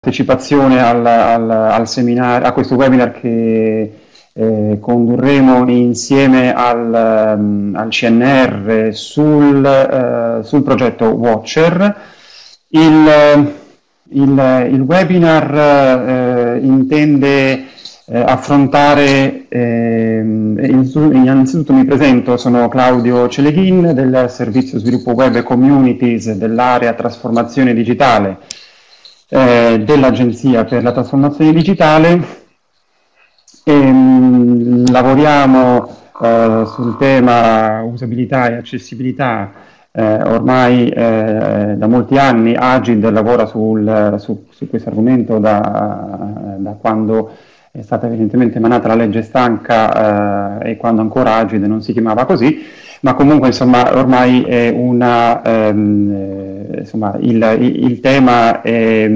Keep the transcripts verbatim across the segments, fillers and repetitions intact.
partecipazione al, al, al seminario, a questo webinar che eh, condurremo insieme al, um, al C N R sul, uh, sul progetto Watcher. Il, il, il webinar uh, intende uh, affrontare, eh, innanzitutto mi presento, sono Claudio Celeghin del Servizio Sviluppo Web e Communities dell'area Trasformazione Digitale Eh, dell'Agenzia per la Trasformazione Digitale. E, mh, lavoriamo eh, sul tema usabilità e accessibilità eh, ormai eh, da molti anni. Agid lavora sul, su, su questo argomento da, da quando è stata evidentemente emanata la legge stanca eh, e quando ancora Agid non si chiamava così, ma comunque insomma ormai è una... Ehm, Insomma, il, il, il tema è,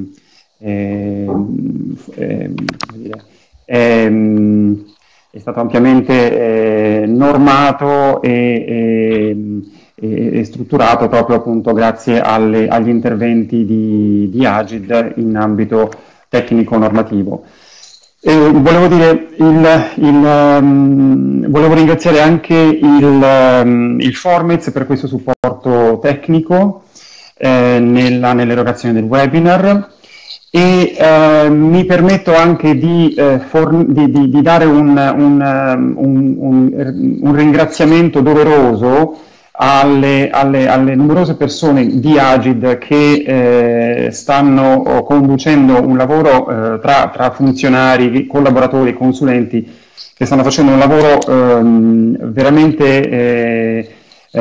è, è, è, è stato ampiamente eh, normato e, e, e strutturato proprio appunto grazie alle, agli interventi di, di Agid in ambito tecnico-normativo. E volevo dire, il, il, um, volevo ringraziare anche il, um, il Formez per questo supporto tecnico eh, nella, nell'erogazione del webinar e eh, mi permetto anche di, eh, di, di, di dare un, un, un, un, un ringraziamento doveroso Alle, alle, alle numerose persone di Agid che eh, stanno conducendo un lavoro eh, tra, tra funzionari, collaboratori, consulenti, che stanno facendo un lavoro ehm, veramente eh,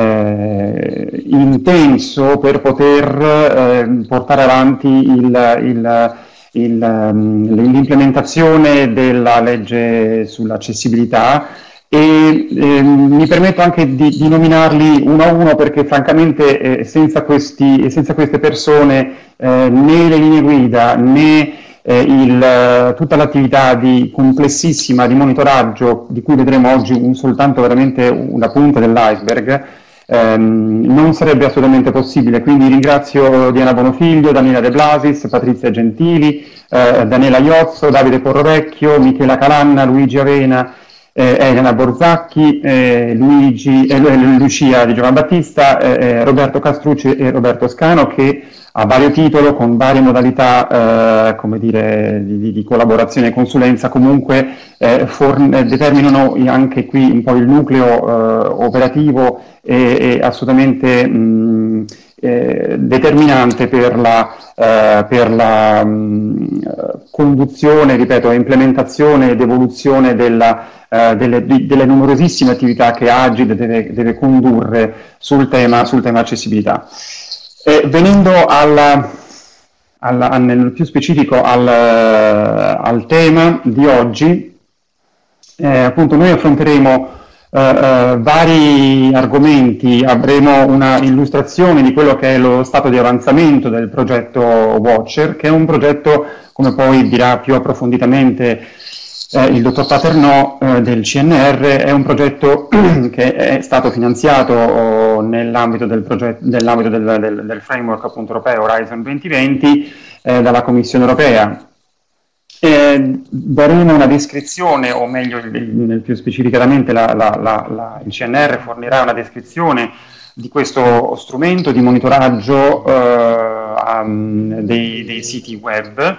eh, intenso per poter eh, portare avanti il, il, il, l'implementazione della legge sull'accessibilità. E eh, mi permetto anche di, di nominarli uno a uno perché francamente eh, senza, questi, senza queste persone eh, né le linee guida né eh, il, tutta l'attività di complessissima di monitoraggio di cui vedremo oggi un, soltanto veramente una punta dell'iceberg ehm, non sarebbe assolutamente possibile. Quindi ringrazio Diana Bonofiglio, Daniela De Blasis, Patrizia Gentili, eh, Daniela Iozzo, Davide Porrovecchio, Michela Calanna, Luigi Avena, Eh, Elena Borzacchi, eh, Luigi, eh, Lucia di Giovan Battista, eh, Roberto Castrucci e Roberto Scano che a vario titolo, con varie modalità eh, come dire, di, di collaborazione e consulenza comunque eh, forn- determinano anche qui un po' il nucleo eh, operativo e, e assolutamente mh, eh, determinante per la, eh, per la mh, conduzione, ripeto, implementazione ed evoluzione della Uh, delle, delle numerosissime attività che Agid deve, deve condurre sul tema, sul tema accessibilità. E venendo alla, alla, nel più specifico al, al tema di oggi, eh, appunto noi affronteremo uh, uh, vari argomenti, avremo una illustrazione di quello che è lo stato di avanzamento del progetto Watcher, che è un progetto, come poi dirà più approfonditamente Eh, il dottor Paternò eh, del C N R, è un progetto che è stato finanziato oh, nell'ambito, del, progetto, nell'ambito del, del, del framework appunto europeo Horizon duemilaventi eh, dalla Commissione europea. Eh, daremo una descrizione, o meglio, il, il, più specificatamente la, la, la, la, il C N R fornirà una descrizione di questo strumento di monitoraggio eh, um, dei, dei siti web.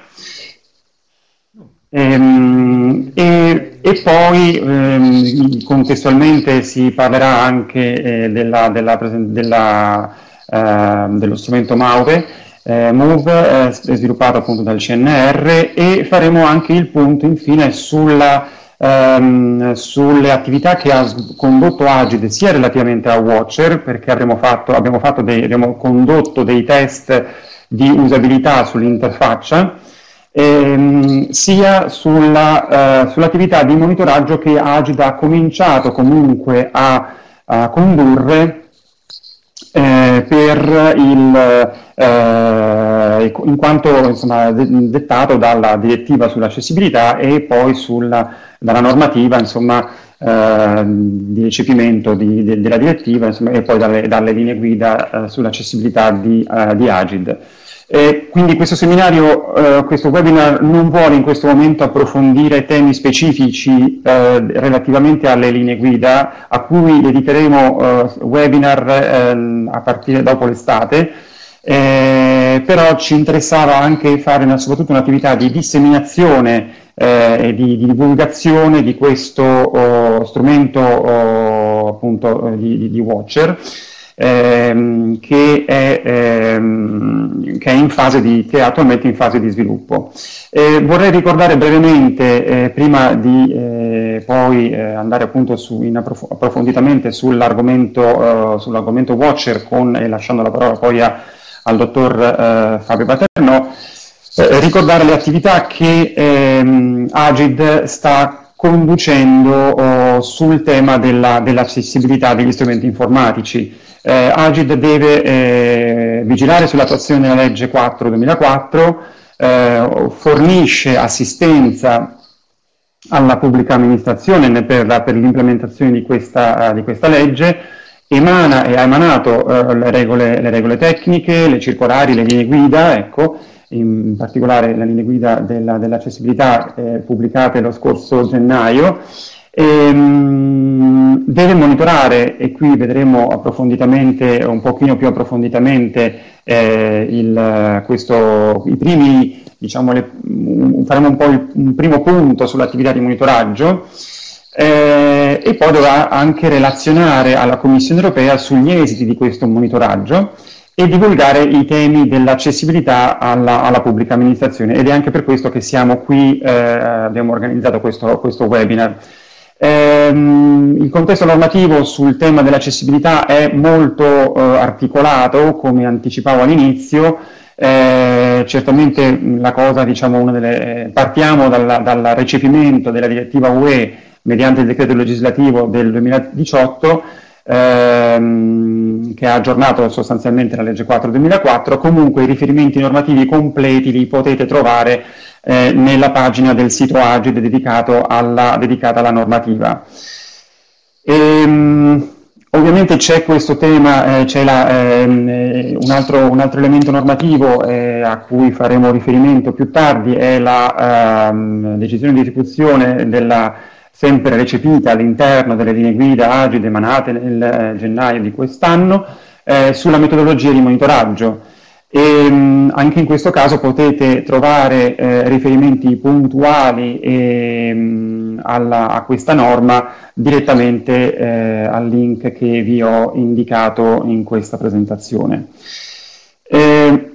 Ehm, e, e poi ehm, contestualmente si parlerà anche eh, della, della, della, eh, dello strumento Mauve, eh, Move, eh, sviluppato appunto dal C N R, e faremo anche il punto infine sulla, ehm, sulle attività che ha condotto Agid sia relativamente a Watcher, perché avremo fatto, abbiamo, fatto dei, abbiamo condotto dei test di usabilità sull'interfaccia, Ehm, sia sulla, uh, sull'attività di monitoraggio che Agid ha cominciato comunque a, a condurre eh, per il, eh, in quanto insomma, dettato dalla direttiva sull'accessibilità e poi sulla, dalla normativa insomma, eh, di recepimento di, de, della direttiva insomma, e poi dalle, dalle linee guida eh, sull'accessibilità di, uh, di Agid. Eh, quindi questo seminario, eh, questo webinar non vuole in questo momento approfondire temi specifici eh, relativamente alle linee guida, a cui dedicheremo eh, webinar eh, a partire dopo l'estate, eh, però ci interessava anche fare una, soprattutto un'attività di disseminazione eh, e di, di divulgazione di questo oh, strumento oh, appunto di, di Watcher. Ehm, che, è, ehm, che, è in fase di, che è attualmente in fase di sviluppo. Eh, vorrei ricordare brevemente, eh, prima di eh, poi eh, andare appunto su, in approf approfonditamente sull'argomento uh, sull'argomento Watcher, con, e lasciando la parola poi a, al dottor uh, Fabio Paternò, eh, ricordare le attività che ehm, Agid sta conducendo oh, sul tema dell'accessibilità degli strumenti informatici. Eh, Agid deve eh, vigilare sull'attuazione della legge quattro duemilaquattro, eh, fornisce assistenza alla pubblica amministrazione per, per l'implementazione di questa, uh, di questa legge, emana e ha emanato uh, le, regole, le regole tecniche, le circolari, le linee guida, ecco, in particolare la linea guida dell'accessibilità dell eh, pubblicate lo scorso gennaio. E, mh, deve monitorare, e qui vedremo approfonditamente, un pochino più approfonditamente, eh, il, questo, i primi, diciamo, le, um, faremo un po' il, un primo punto sull'attività di monitoraggio, eh, e poi dovrà anche relazionare alla Commissione europea sugli esiti di questo monitoraggio e divulgare i temi dell'accessibilità alla, alla pubblica amministrazione, ed è anche per questo che siamo qui, eh, abbiamo organizzato questo, questo webinar. Ehm, il contesto normativo sul tema dell'accessibilità è molto eh, articolato, come anticipavo all'inizio. Eh, certamente la cosa, diciamo, una delle, partiamo dalla, dal recepimento della direttiva U E mediante il decreto legislativo del duemiladiciotto, ehm, che ha aggiornato sostanzialmente la legge quattro duemilaquattro. Comunque i riferimenti normativi completi li potete trovare Eh, nella pagina del sito Agid dedicato alla, dedicata alla normativa. Ehm, ovviamente c'è questo tema, eh, c'è ehm, un, altro, un altro elemento normativo eh, a cui faremo riferimento più tardi, è la ehm, decisione di esecuzione della, sempre recepita all'interno delle linee guida Agid emanate nel eh, gennaio di quest'anno, eh, sulla metodologia di monitoraggio. E, mh, anche in questo caso potete trovare eh, riferimenti puntuali e, mh, alla, a questa norma direttamente eh, al link che vi ho indicato in questa presentazione. Eh,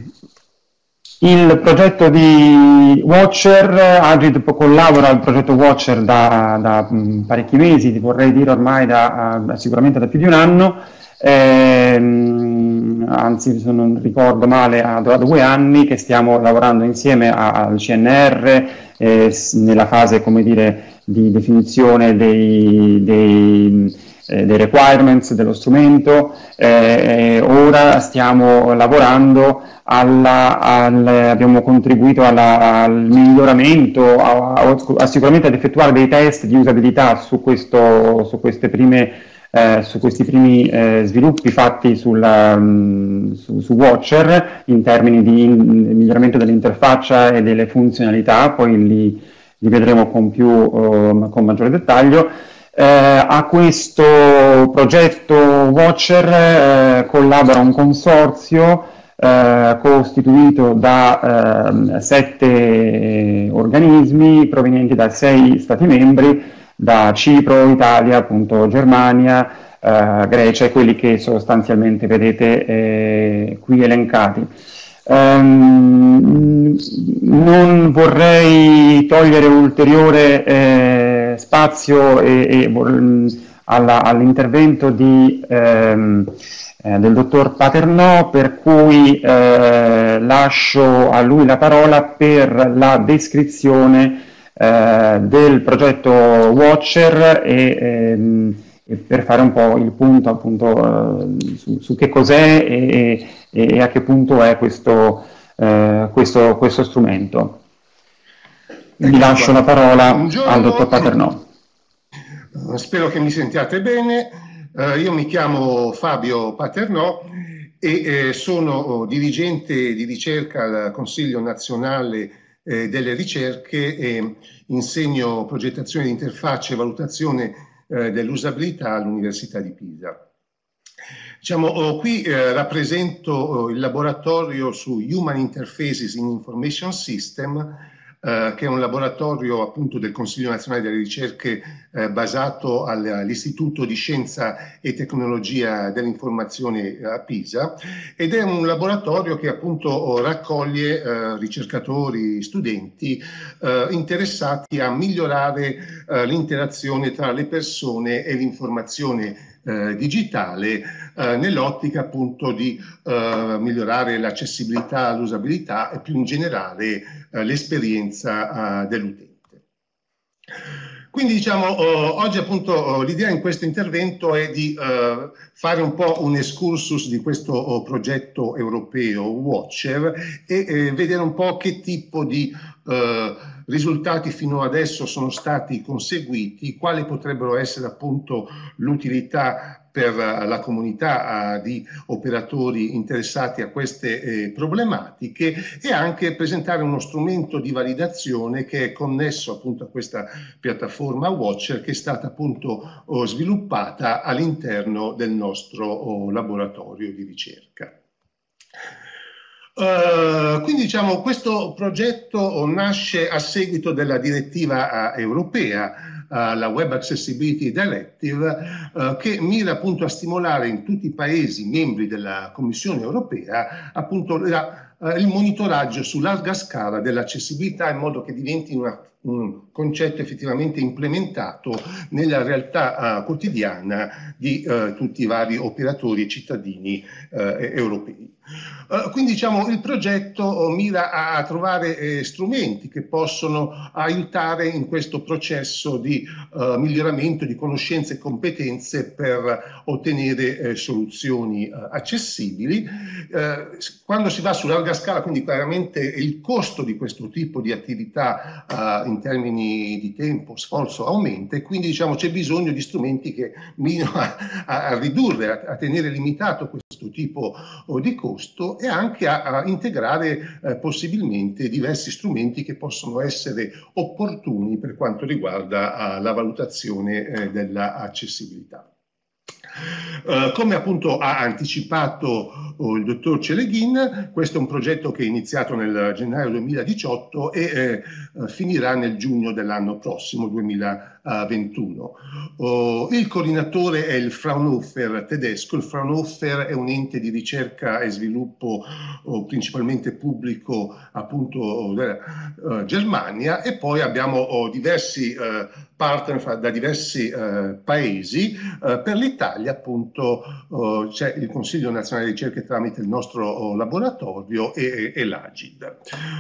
il progetto di Watcher, Agid collabora al progetto Watcher da, da mh, parecchi mesi, vorrei dire ormai da, uh, sicuramente da più di un anno. Eh, anzi, se non ricordo male, ha due anni che stiamo lavorando insieme al C N R eh, nella fase, come dire, di definizione dei, dei, eh, dei requirements dello strumento. Eh, ora stiamo lavorando alla, al, abbiamo contribuito alla, al miglioramento, a, a, a sicuramente ad effettuare dei test di usabilità su, questo, su queste prime Eh, su questi primi eh, sviluppi fatti sulla, mh, su, su Watcher in termini di in, miglioramento dell'interfaccia e delle funzionalità, poi li, li vedremo con, più, uh, con maggiore dettaglio. Eh, a questo progetto Watcher eh, collabora un consorzio eh, costituito da eh, sette organismi provenienti da sei Stati membri, da Cipro, Italia, appunto Germania, eh, Grecia, e quelli che sostanzialmente vedete eh, qui elencati. Um, non vorrei togliere ulteriore eh, spazio e, e, all'intervento di, ehm, eh, del dottor Paternò, per cui eh, lascio a lui la parola per la descrizione Eh, del progetto Watcher e, ehm, e per fare un po' il punto appunto eh, su, su che cos'è e, e, e a che punto è questo, eh, questo, questo strumento. Vi lascio la parola Buongiorno. Al dottor Paternò. Spero che mi sentiate bene. Uh, io mi chiamo Fabio Paternò e eh, sono oh, dirigente di ricerca al Consiglio nazionale eh, delle ricerche e insegno progettazione di interfacce e valutazione eh, dell'usabilità all'Università di Pisa. Diciamo, oh, qui eh, rappresento oh, il laboratorio su Human Interfaces in Information System, eh, che è un laboratorio appunto del Consiglio Nazionale delle Ricerche eh, basato al, all'Istituto di Scienza e Tecnologia dell'Informazione a Pisa, ed è un laboratorio che appunto oh, raccoglie eh, ricercatori, studenti eh, interessati a migliorare eh, l'interazione tra le persone e l'informazione Eh, digitale eh, nell'ottica appunto di eh, migliorare l'accessibilità, l'usabilità e più in generale eh, l'esperienza eh, dell'utente. Quindi diciamo oh, oggi appunto oh, l'idea in questo intervento è di eh, fare un po' un excursus di questo oh, progetto europeo Watcher e eh, vedere un po' che tipo di eh, risultati fino adesso sono stati conseguiti, quali potrebbero essere appunto l'utilità per la comunità uh, di operatori interessati a queste eh, problematiche e anche presentare uno strumento di validazione che è connesso appunto a questa piattaforma Watcher, che è stata appunto oh, sviluppata all'interno del nostro oh, laboratorio di ricerca. Uh, quindi diciamo questo progetto nasce a seguito della direttiva uh, europea, uh, la Web Accessibility Directive, uh, che mira appunto a stimolare in tutti i paesi membri della Commissione europea appunto la, uh, il monitoraggio su larga scala dell'accessibilità, in modo che diventi una, un concetto effettivamente implementato nella realtà uh, quotidiana di uh, tutti i vari operatori e cittadini uh, europei. Uh, quindi diciamo il progetto oh, mira a, a trovare eh, strumenti che possono aiutare in questo processo di uh, miglioramento di conoscenze e competenze per ottenere eh, soluzioni uh, accessibili. Uh, quando si va su larga scala, quindi chiaramente il costo di questo tipo di attività uh, in termini di tempo, sforzo aumenta, e quindi diciamo c'è bisogno di strumenti che mirano a, a, a ridurre, a, a tenere limitato questo tipo oh, di costo, e anche a, a integrare eh, possibilmente diversi strumenti che possono essere opportuni per quanto riguarda eh, la valutazione eh, dell'accessibilità. Uh, come appunto ha anticipato uh, il dottor Celeghin, questo è un progetto che è iniziato nel gennaio duemiladiciotto e eh, uh, finirà nel giugno dell'anno prossimo, duemilaventuno. Uh, il coordinatore è il Fraunhofer tedesco. Il Fraunhofer è un ente di ricerca e sviluppo uh, principalmente pubblico appunto della uh, Germania, e poi abbiamo uh, diversi uh, partner da diversi uh, paesi. Uh, per l'Italia appunto uh, c'è il Consiglio Nazionale di Ricerche tramite il nostro uh, laboratorio e, e l'Agid.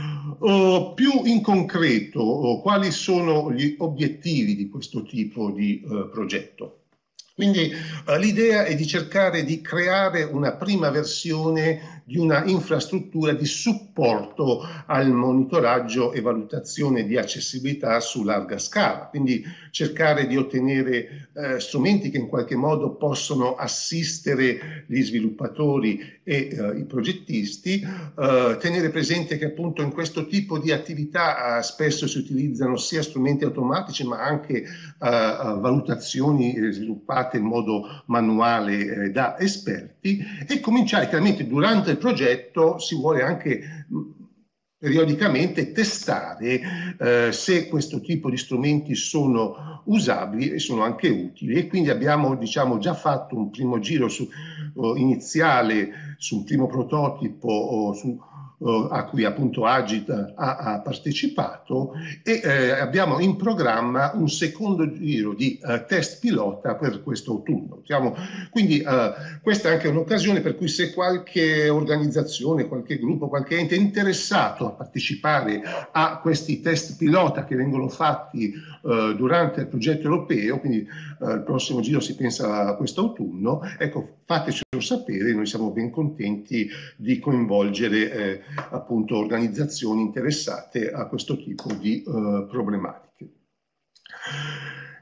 Uh, più in concreto, uh, quali sono gli obiettivi di questo tipo di uh, progetto? Quindi uh, l'idea è di cercare di creare una prima versione di una infrastruttura di supporto al monitoraggio e valutazione di accessibilità su larga scala, quindi cercare di ottenere eh, strumenti che in qualche modo possono assistere gli sviluppatori e eh, i progettisti, eh, tenere presente che appunto in questo tipo di attività eh, spesso si utilizzano sia strumenti automatici ma anche eh, valutazioni eh, sviluppate in modo manuale eh, da esperti, e cominciare chiaramente durante il progetto si vuole anche mh, periodicamente testare eh, se questo tipo di strumenti sono usabili e sono anche utili, e quindi abbiamo diciamo già fatto un primo giro su, uh, iniziale su un primo prototipo uh, su, uh, a cui appunto Agit ha, ha partecipato, e eh, abbiamo in programma un secondo giro di uh, test pilota per questo autunno. Diciamo, quindi uh, questa è anche un'occasione per cui se qualche organizzazione, qualche gruppo, qualche ente è interessato a partecipare a questi test pilota che vengono fatti uh, durante il progetto europeo, quindi uh, il prossimo giro si pensa a questo autunno, ecco, fatecelo sapere, noi siamo ben contenti di coinvolgere eh, appunto organizzazioni interessate a questo tipo di uh, problematiche.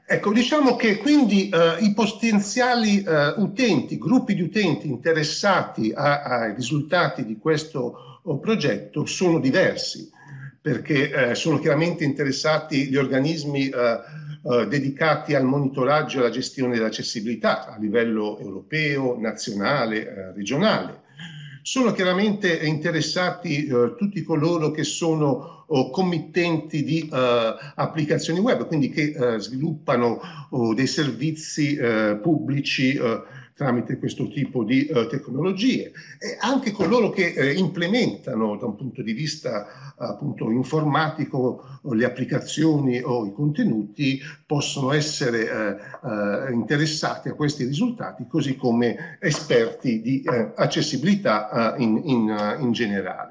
Ecco, diciamo che quindi eh, i potenziali eh, utenti, gruppi di utenti interessati a, ai risultati di questo oh, progetto sono diversi, perché eh, sono chiaramente interessati gli organismi eh, eh, dedicati al monitoraggio e alla gestione dell'accessibilità a livello europeo, nazionale, eh, regionale. Sono chiaramente interessati eh, tutti coloro che sono oh, committenti di eh, applicazioni web, quindi che eh, sviluppano oh, dei servizi eh, pubblici eh, tramite questo tipo di eh, tecnologie, e anche coloro che eh, implementano da un punto di vista appunto informatico le applicazioni o i contenuti possono essere eh, eh, interessati a questi risultati, così come esperti di eh, accessibilità eh, in, in, in generale.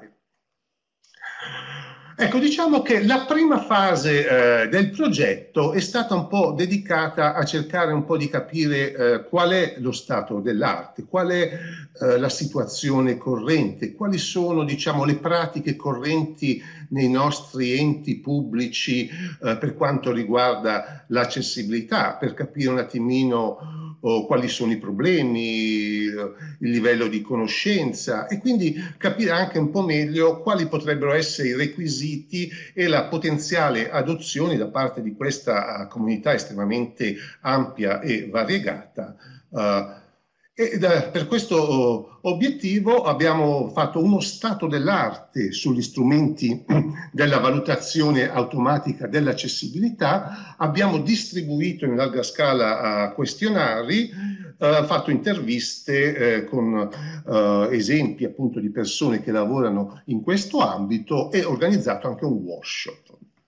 Ecco, diciamo che la prima fase eh, del progetto è stata un po' dedicata a cercare un po' di capire eh, qual è lo stato dell'arte, qual è eh, la situazione corrente, quali sono, diciamo, le pratiche correnti nei nostri enti pubblici eh, per quanto riguarda l'accessibilità, per capire un attimino oh, quali sono i problemi, il livello di conoscenza, e quindi capire anche un po' meglio quali potrebbero essere i requisiti e la potenziale adozione da parte di questa uh, comunità estremamente ampia e variegata. Uh, e da, per questo uh, obiettivo abbiamo fatto uno stato dell'arte sugli strumenti della valutazione automatica dell'accessibilità, abbiamo distribuito in larga scala uh, questionari, uh, fatto interviste uh, con uh, esempi appunto di persone che lavorano in questo ambito e organizzato anche un workshop.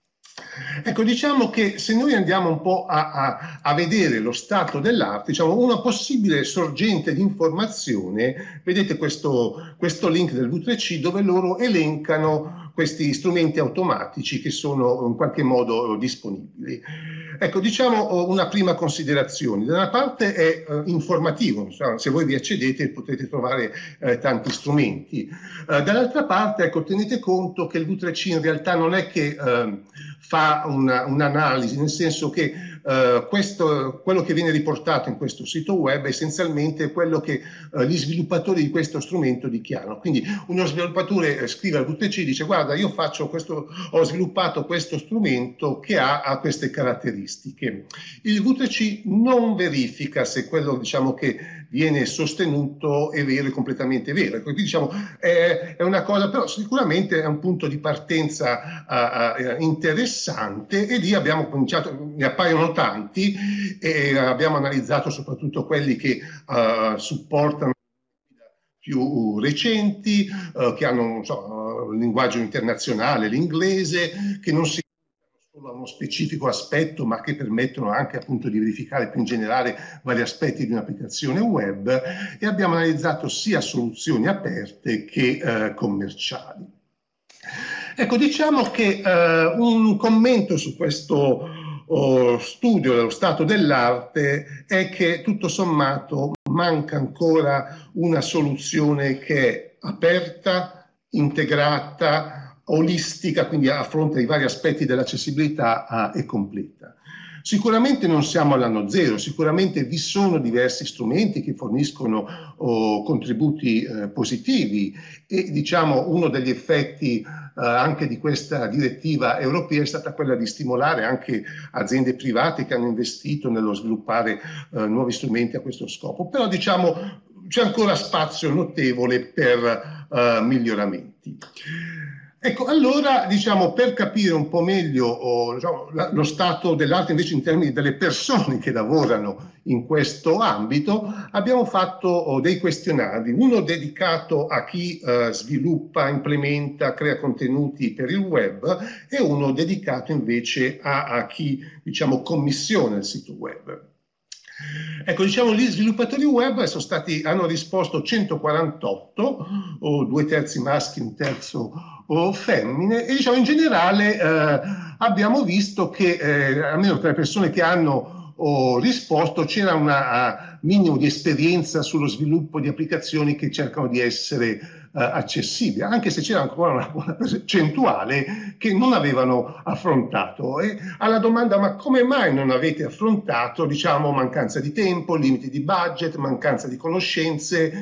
Ecco, diciamo che se noi andiamo un po' a, a, a vedere lo stato dell'arte, diciamo una possibile sorgente di informazione, vedete questo, questo link del V tre C dove loro elencano questi strumenti automatici che sono in qualche modo disponibili. Ecco, diciamo una prima considerazione. Da una parte è eh, informativo, insomma, se voi vi accedete potete trovare eh, tanti strumenti. Eh, dall'altra parte, ecco, tenete conto che il V tre C in realtà non è che eh, fa un'analisi, nel senso che eh, questo, quello che viene riportato in questo sito web è essenzialmente quello che eh, gli sviluppatori di questo strumento dichiarano. Quindi uno sviluppatore eh, scrive al V tre C e dice: guarda, io faccio questo, ho sviluppato questo strumento che ha, ha queste caratteristiche. Il V tre C non verifica se quello, diciamo, che viene sostenuto è vero e completamente vero. Quindi diciamo è, è una cosa, però sicuramente è un punto di partenza uh, uh, interessante, e lì abbiamo cominciato, ne appaiono tanti e abbiamo analizzato soprattutto quelli che uh, supportano più recenti, uh, che hanno, non so, il linguaggio internazionale, l'inglese, che non si solo a uno specifico aspetto, ma che permettono anche appunto di verificare più in generale vari aspetti di un'applicazione web, e abbiamo analizzato sia soluzioni aperte che eh, commerciali. Ecco, diciamo che eh, un commento su questo oh, studio dello stato dell'arte è che tutto sommato manca ancora una soluzione che è aperta, integrata, olistica, quindi a fronte ai vari aspetti dell'accessibilità e completa. Sicuramente non siamo all'anno zero, sicuramente vi sono diversi strumenti che forniscono oh, contributi eh, positivi, e diciamo uno degli effetti eh, anche di questa direttiva europea è stata quella di stimolare anche aziende private che hanno investito nello sviluppare eh, nuovi strumenti a questo scopo, però diciamo c'è ancora spazio notevole per eh, miglioramenti. Ecco, allora, diciamo, per capire un po' meglio oh, diciamo, la, lo stato dell'arte invece in termini delle persone che lavorano in questo ambito, abbiamo fatto oh, dei questionari, uno dedicato a chi eh, sviluppa, implementa, crea contenuti per il web, e uno dedicato invece a, a chi, diciamo, commissiona il sito web. Ecco, diciamo, gli sviluppatori web sono stati, hanno risposto centoquarantotto, o due terzi maschi, un terzo o femmine, e diciamo in generale eh, abbiamo visto che eh, almeno tra le persone che hanno oh, risposto c'era un uh, minimo di esperienza sullo sviluppo di applicazioni che cercano di essere accessibile, anche se c'era ancora una buona percentuale che non avevano affrontato. E alla domanda ma come mai non avete affrontato, diciamo, mancanza di tempo, limiti di budget, mancanza di conoscenze,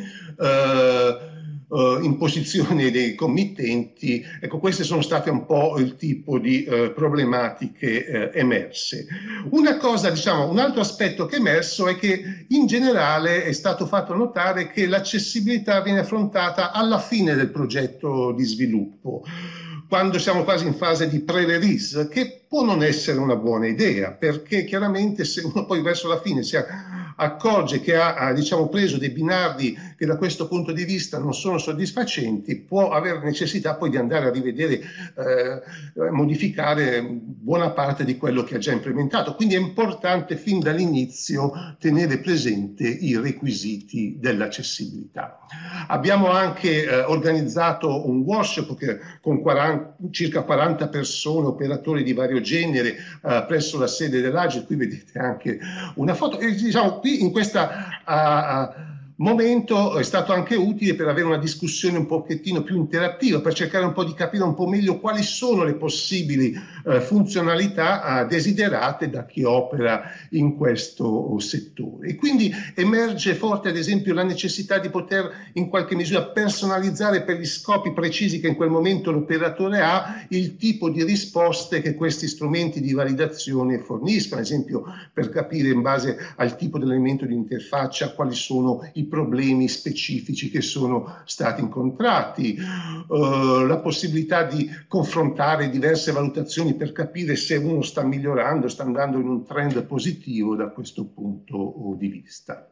eh, Uh, imposizione dei committenti, ecco, queste sono state un po' il tipo di uh, problematiche uh, emerse. Una cosa, diciamo, un altro aspetto che è emerso è che in generale è stato fatto notare che l'accessibilità viene affrontata alla fine del progetto di sviluppo, quando siamo quasi in fase di pre-release, che può non essere una buona idea, perché chiaramente se uno poi verso la fine si accorge che ha, ha diciamo, preso dei binardi che da questo punto di vista non sono soddisfacenti, può avere necessità poi di andare a rivedere, eh, modificare buona parte di quello che ha già implementato. Quindi è importante fin dall'inizio tenere presente i requisiti dell'accessibilità. Abbiamo anche eh, organizzato un workshop che, con quaranta, circa quaranta persone, operatori di vario genere, eh, presso la sede dell'Agile. Qui vedete anche una foto. E, diciamo, qui in questa uh, momento è stato anche utile per avere una discussione un pochettino più interattiva, per cercare un po' di capire un po' meglio quali sono le possibili uh, funzionalità uh, desiderate da chi opera in questo settore. E quindi emerge forte, ad esempio, la necessità di poter in qualche misura personalizzare per gli scopi precisi che in quel momento l'operatore ha il tipo di risposte che questi strumenti di validazione forniscono, ad esempio per capire in base al tipo dell'elemento di interfaccia quali sono i problemi specifici che sono stati incontrati, uh, la possibilità di confrontare diverse valutazioni per capire se uno sta migliorando, sta andando in un trend positivo da questo punto di vista.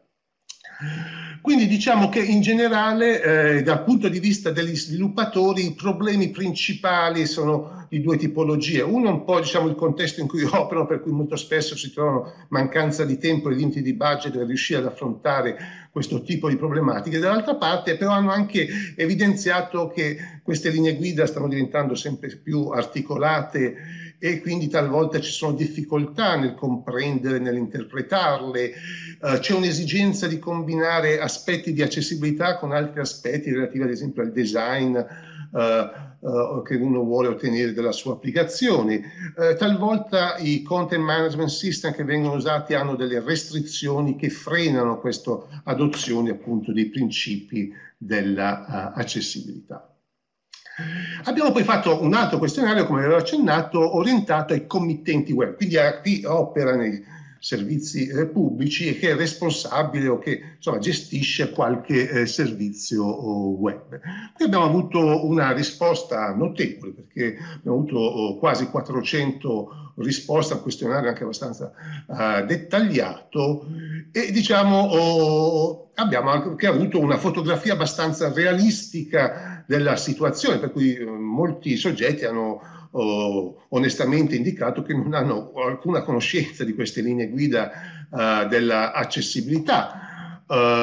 Quindi diciamo che in generale eh, dal punto di vista degli sviluppatori i problemi principali sono di due tipologie. Uno è un po', diciamo, il contesto in cui operano, per cui molto spesso si trovano mancanza di tempo e limiti di budget per riuscire ad affrontare questo tipo di problematiche. Dall'altra parte però hanno anche evidenziato che queste linee guida stanno diventando sempre più articolate e quindi talvolta ci sono difficoltà nel comprendere, nell'interpretarle, uh, c'è un'esigenza di combinare aspetti di accessibilità con altri aspetti relativi ad esempio al design uh, uh, che uno vuole ottenere dalla sua applicazione. Uh, talvolta i content management system che vengono usati hanno delle restrizioni che frenano questa adozione appunto dei principi dell'accessibilità. Abbiamo poi fatto un altro questionario, come avevo accennato, orientato ai committenti web, quindi a chi opera nei servizi eh, pubblici e che è responsabile o che insomma, gestisce qualche eh, servizio oh, web. Qui abbiamo avuto una risposta notevole perché abbiamo avuto oh, quasi quattrocento risposte a un questionario anche abbastanza uh, dettagliato e diciamo oh, abbiamo anche avuto una fotografia abbastanza realistica della situazione, per cui uh, molti soggetti hanno Oh, onestamente indicato che non hanno alcuna conoscenza di queste linee guida uh, dell'accessibilità.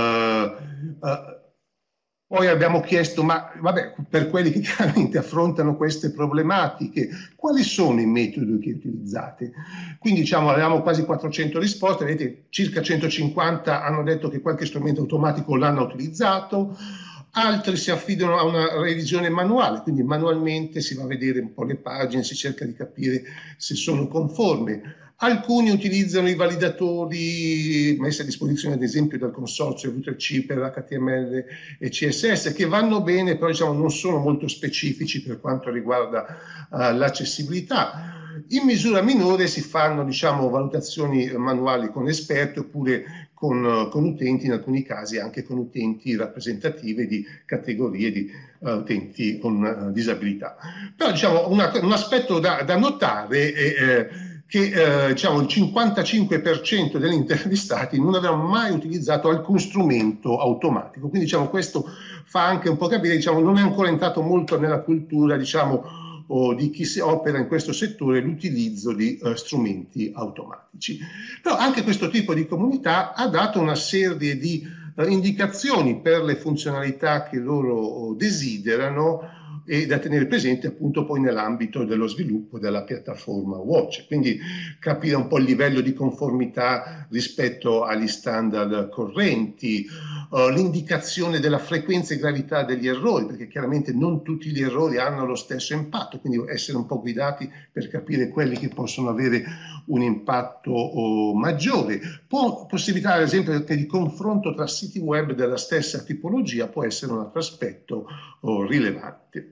Uh, uh, poi abbiamo chiesto, ma vabbè, per quelli che chiaramente affrontano queste problematiche, quali sono i metodi che utilizzate? Quindi diciamo avevamo quasi quattrocento risposte, vedete circa centocinquanta hanno detto che qualche strumento automatico l'hanno utilizzato, altri si affidano a una revisione manuale, quindi manualmente si va a vedere un po' le pagine, si cerca di capire se sono conformi. Alcuni utilizzano i validatori messi a disposizione ad esempio dal consorzio V tre C per H T M L e C S S che vanno bene, però diciamo, non sono molto specifici per quanto riguarda uh, l'accessibilità. In misura minore si fanno diciamo, valutazioni manuali con esperti oppure con, con utenti, in alcuni casi anche con utenti rappresentative di categorie di uh, utenti con uh, disabilità. Però diciamo, una, un aspetto da, da notare è eh, che eh, diciamo, il cinquantacinque per cento degli intervistati non avevano mai utilizzato alcun strumento automatico, quindi diciamo, questo fa anche un po' capire, diciamo, non è ancora entrato molto nella cultura diciamo, o di chi si opera in questo settore l'utilizzo di uh, strumenti automatici. Però anche questo tipo di comunità ha dato una serie di uh, indicazioni per le funzionalità che loro uh, desiderano e da tenere presente appunto poi nell'ambito dello sviluppo della piattaforma Watch, quindi capire un po' il livello di conformità rispetto agli standard correnti, uh, l'indicazione della frequenza e gravità degli errori, perché chiaramente non tutti gli errori hanno lo stesso impatto, quindi essere un po' guidati per capire quelli che possono avere un impatto oh, maggiore. Può, possibilità ad esempio anche di confronto tra siti web della stessa tipologia può essere un altro aspetto oh, rilevante.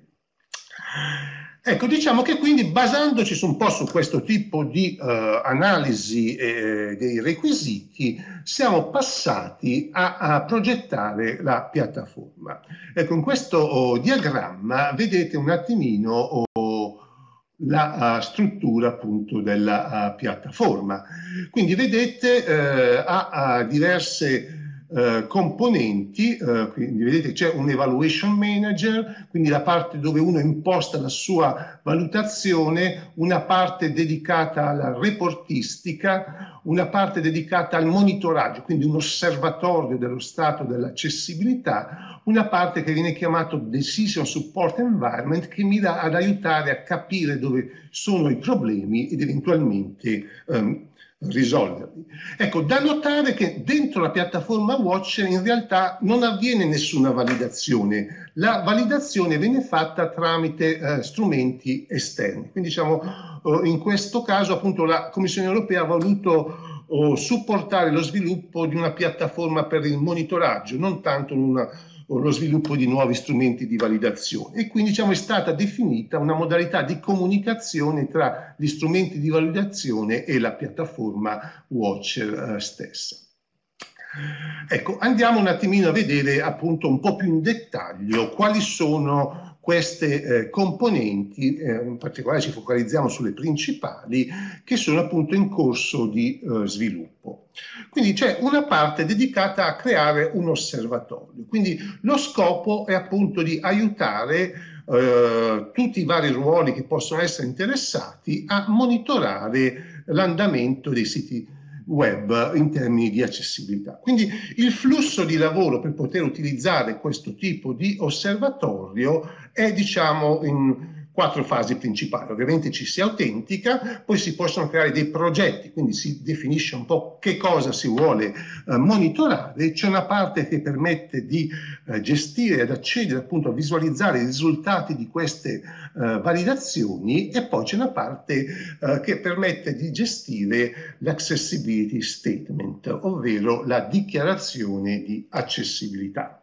Ecco, diciamo che quindi basandoci su un po' su questo tipo di uh, analisi eh, dei requisiti siamo passati a, a progettare la piattaforma. Ecco, in questo oh, diagramma vedete un attimino oh, la uh, struttura appunto della uh, piattaforma. Quindi vedete uh, ha, ha diverse Uh, componenti, uh, quindi vedete c'è un evaluation manager, quindi la parte dove uno imposta la sua valutazione, una parte dedicata alla reportistica, una parte dedicata al monitoraggio, quindi un osservatorio dello stato dell'accessibilità, una parte che viene chiamato Decision Support Environment, che mira ad aiutare a capire dove sono i problemi ed eventualmente um, risolverli. Ecco, da notare che dentro la piattaforma Watcher in realtà non avviene nessuna validazione. La validazione viene fatta tramite eh, strumenti esterni. Quindi diciamo, eh, in questo caso appunto la Commissione europea ha voluto oh, supportare lo sviluppo di una piattaforma per il monitoraggio, non tanto una lo sviluppo di nuovi strumenti di validazione, e quindi diciamo, è stata definita una modalità di comunicazione tra gli strumenti di validazione e la piattaforma Watcher eh, stessa. Ecco, andiamo un attimino a vedere appunto un po' più in dettaglio quali sono queste eh, componenti, eh, in particolare ci focalizziamo sulle principali, che sono appunto in corso di eh, sviluppo. Quindi c'è una parte dedicata a creare un osservatorio, quindi lo scopo è appunto di aiutare eh, tutti i vari ruoli che possono essere interessati a monitorare l'andamento dei siti web in termini di accessibilità. Quindi il flusso di lavoro per poter utilizzare questo tipo di osservatorio è, diciamo, in quattro fasi principali. Ovviamente ci si autentica, poi si possono creare dei progetti, quindi si definisce un po' che cosa si vuole eh, monitorare. C'è una parte che permette di eh, gestire ed accedere appunto a visualizzare i risultati di queste eh, validazioni, e poi c'è una parte eh, che permette di gestire l'accessibility statement, ovvero la dichiarazione di accessibilità.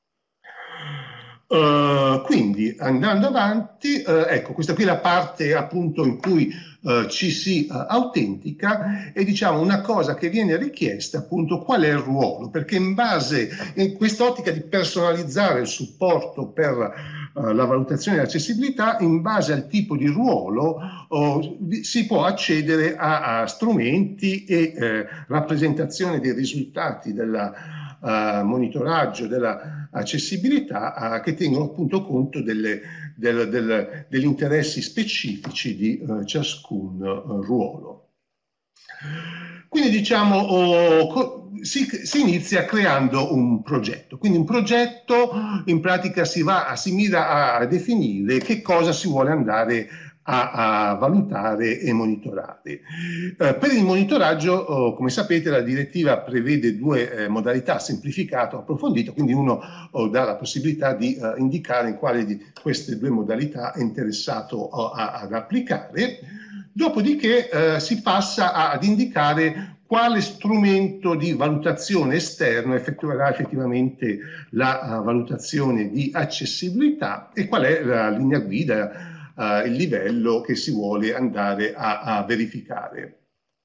Uh, quindi andando avanti, uh, ecco, questa qui è la parte appunto in cui uh, ci si uh, autentica, e diciamo una cosa che viene richiesta appunto qual è il ruolo, perché in base in quest'ottica di personalizzare il supporto per uh, la valutazione dell'accessibilità, in base al tipo di ruolo uh, si può accedere a, a strumenti e eh, rappresentazione dei risultati della Uh, monitoraggio dell'accessibilità uh, che tengono appunto conto delle, del, del, degli interessi specifici di uh, ciascun uh, ruolo. Quindi diciamo oh, si, si inizia creando un progetto, quindi un progetto in pratica si va, si mira a definire che cosa si vuole andare A, a valutare e monitorare. Eh, per il monitoraggio, oh, come sapete, la direttiva prevede due eh, modalità: semplificato e approfondito, quindi uno oh, dà la possibilità di eh, indicare in quale di queste due modalità è interessato oh, a, ad applicare. Dopodiché eh, si passa a, ad indicare quale strumento di valutazione esterno effettuerà effettivamente la uh, valutazione di accessibilità e qual è la linea guida, Uh, il livello che si vuole andare a, a verificare.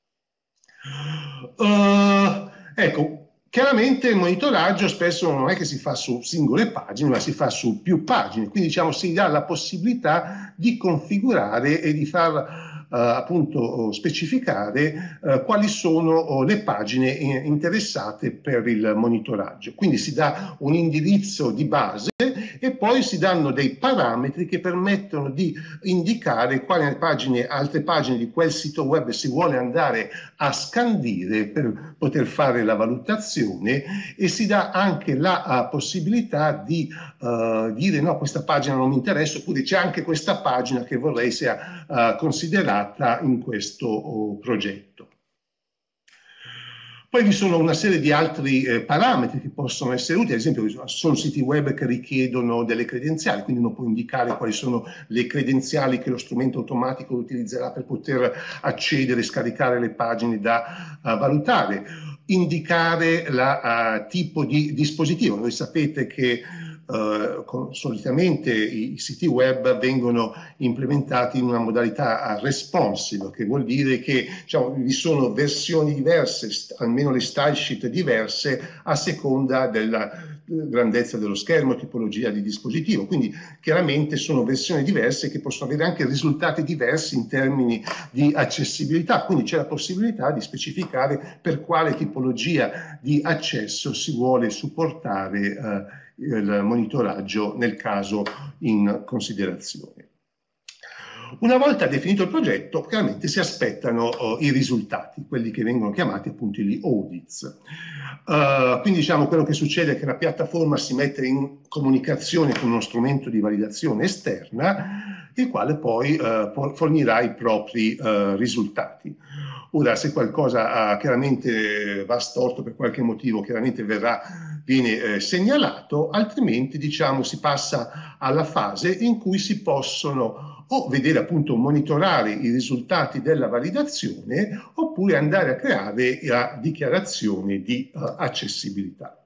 Uh, ecco, chiaramente il monitoraggio spesso non è che si fa su singole pagine, ma si fa su più pagine, quindi diciamo si dà la possibilità di configurare e di far Uh, appunto specificare uh, quali sono uh, le pagine interessate per il monitoraggio. Quindi si dà un indirizzo di base e poi si danno dei parametri che permettono di indicare quali pagine, altre pagine di quel sito web si vuole andare a scandire per poter fare la valutazione, e si dà anche la uh, possibilità di uh, dire no, questa pagina non mi interessa, oppure c'è anche questa pagina che vorrei sia uh, considerata in questo oh, progetto. Poi vi sono una serie di altri eh, parametri che possono essere utili, ad esempio sono siti web che richiedono delle credenziali, quindi uno può indicare quali sono le credenziali che lo strumento automatico utilizzerà per poter accedere e scaricare le pagine da uh, valutare, indicare il uh, tipo di dispositivo. Voi sapete che Uh, con, solitamente i, i siti web vengono implementati in una modalità responsive, che vuol dire che diciamo, vi sono versioni diverse, st- almeno le style sheet diverse a seconda della grandezza dello schermo, tipologia di dispositivo, quindi chiaramente sono versioni diverse che possono avere anche risultati diversi in termini di accessibilità, quindi c'è la possibilità di specificare per quale tipologia di accesso si vuole supportare uh, il monitoraggio nel caso in considerazione. Una volta definito il progetto, chiaramente si aspettano uh, i risultati, quelli che vengono chiamati appunto gli audits. Uh, quindi diciamo quello che succede è che la piattaforma si mette in comunicazione con uno strumento di validazione esterna, il quale poi uh, fornirà i propri uh, risultati. Ora, se qualcosa uh, chiaramente va storto per qualche motivo, chiaramente verrà, viene eh, segnalato, altrimenti diciamo si passa alla fase in cui si possono o vedere appunto monitorare i risultati della validazione oppure andare a creare la dichiarazione di uh, accessibilità.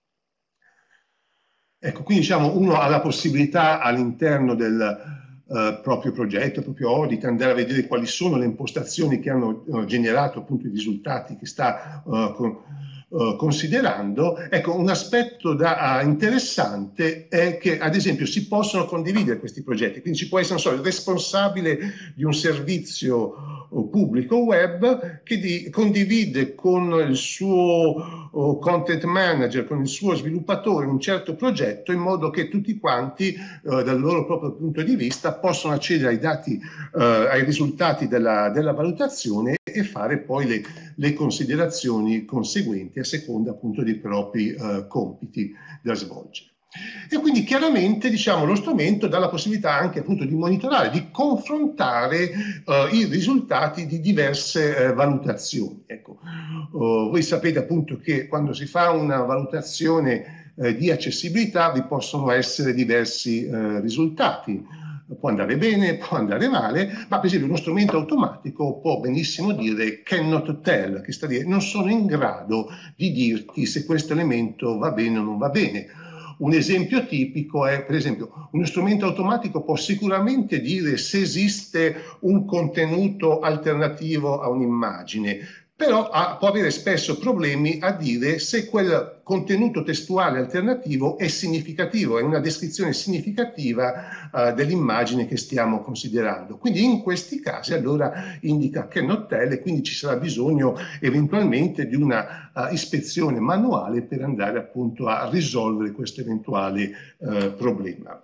Ecco, quindi diciamo uno ha la possibilità all'interno del Uh, proprio progetto, proprio audit, andare a vedere quali sono le impostazioni che hanno uh, generato appunto i risultati che sta uh, con, uh, considerando. Ecco, un aspetto da, uh, interessante è che ad esempio si possono condividere questi progetti, quindi ci può essere, non so, il responsabile di un servizio uh, pubblico web che di, condivide con il suo uh, content manager, con il suo sviluppatore un certo progetto, in modo che tutti quanti uh, dal loro proprio punto di vista possono accedere ai dati, uh, ai risultati della, della valutazione e fare poi le, le considerazioni conseguenti a seconda appunto dei propri uh, compiti da svolgere. E quindi chiaramente diciamo, lo strumento dà la possibilità anche appunto di monitorare, di confrontare uh, i risultati di diverse uh, valutazioni. Ecco, uh, voi sapete appunto che quando si fa una valutazione uh, di accessibilità vi possono essere diversi uh, risultati. Può andare bene, può andare male, ma per esempio uno strumento automatico può benissimo dire cannot tell, che sta a dire non sono in grado di dirti se questo elemento va bene o non va bene. Un esempio tipico è, per esempio, uno strumento automatico può sicuramente dire se esiste un contenuto alternativo a un'immagine, però ha, può avere spesso problemi a dire se quel contenuto testuale alternativo è significativo, è una descrizione significativa uh, dell'immagine che stiamo considerando. Quindi in questi casi allora indica cannot tell e quindi ci sarà bisogno eventualmente di una uh, ispezione manuale per andare appunto a risolvere questo eventuale uh, problema.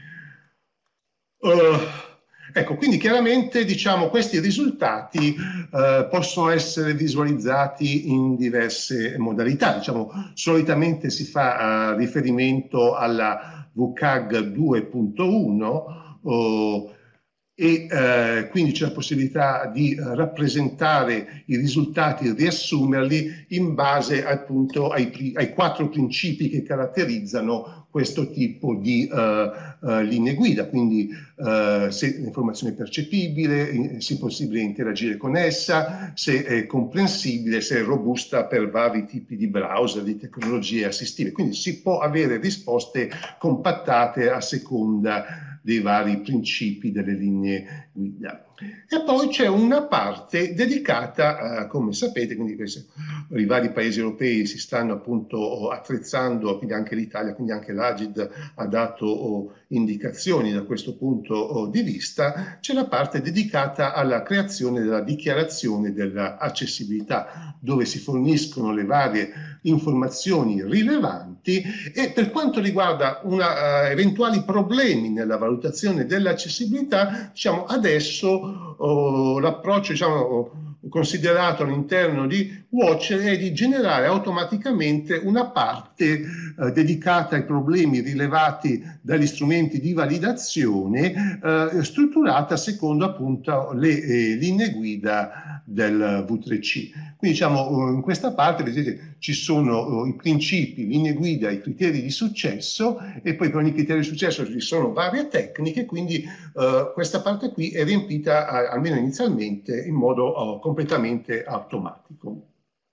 Uh, Ecco, quindi chiaramente diciamo questi risultati eh, possono essere visualizzati in diverse modalità. Diciamo, solitamente si fa uh, riferimento alla W C A G due punto uno oh, e eh, quindi c'è la possibilità di uh, rappresentare i risultati e riassumerli in base appunto ai, ai quattro principi che caratterizzano questo tipo di uh, uh, linee guida, quindi uh, se l'informazione è percepibile, se è possibile interagire con essa, se è comprensibile, se è robusta per vari tipi di browser, di tecnologie assistive. Quindi si può avere risposte compattate a seconda dei vari principi delle linee guida. E poi c'è una parte dedicata, uh, come sapete, quindi i vari paesi europei si stanno appunto attrezzando, quindi anche l'Italia, quindi anche l'Agid ha dato oh, indicazioni da questo punto oh, di vista, c'è la parte dedicata alla creazione della dichiarazione dell'accessibilità, dove si forniscono le varie informazioni rilevanti e per quanto riguarda una, uh, eventuali problemi nella valutazione dell'accessibilità, diciamo adesso Oh, l'approccio diciamo, considerato all'interno di Watcher è di generare automaticamente una parte eh, dedicata ai problemi rilevati dagli strumenti di validazione, eh, strutturata secondo appunto le eh, linee guida del V tre C. Quindi diciamo in questa parte vedete ci sono i principi, linee guida, i criteri di successo, e poi per ogni criterio di successo ci sono varie tecniche, quindi eh, questa parte qui è riempita eh, almeno inizialmente in modo eh, completamente automatico.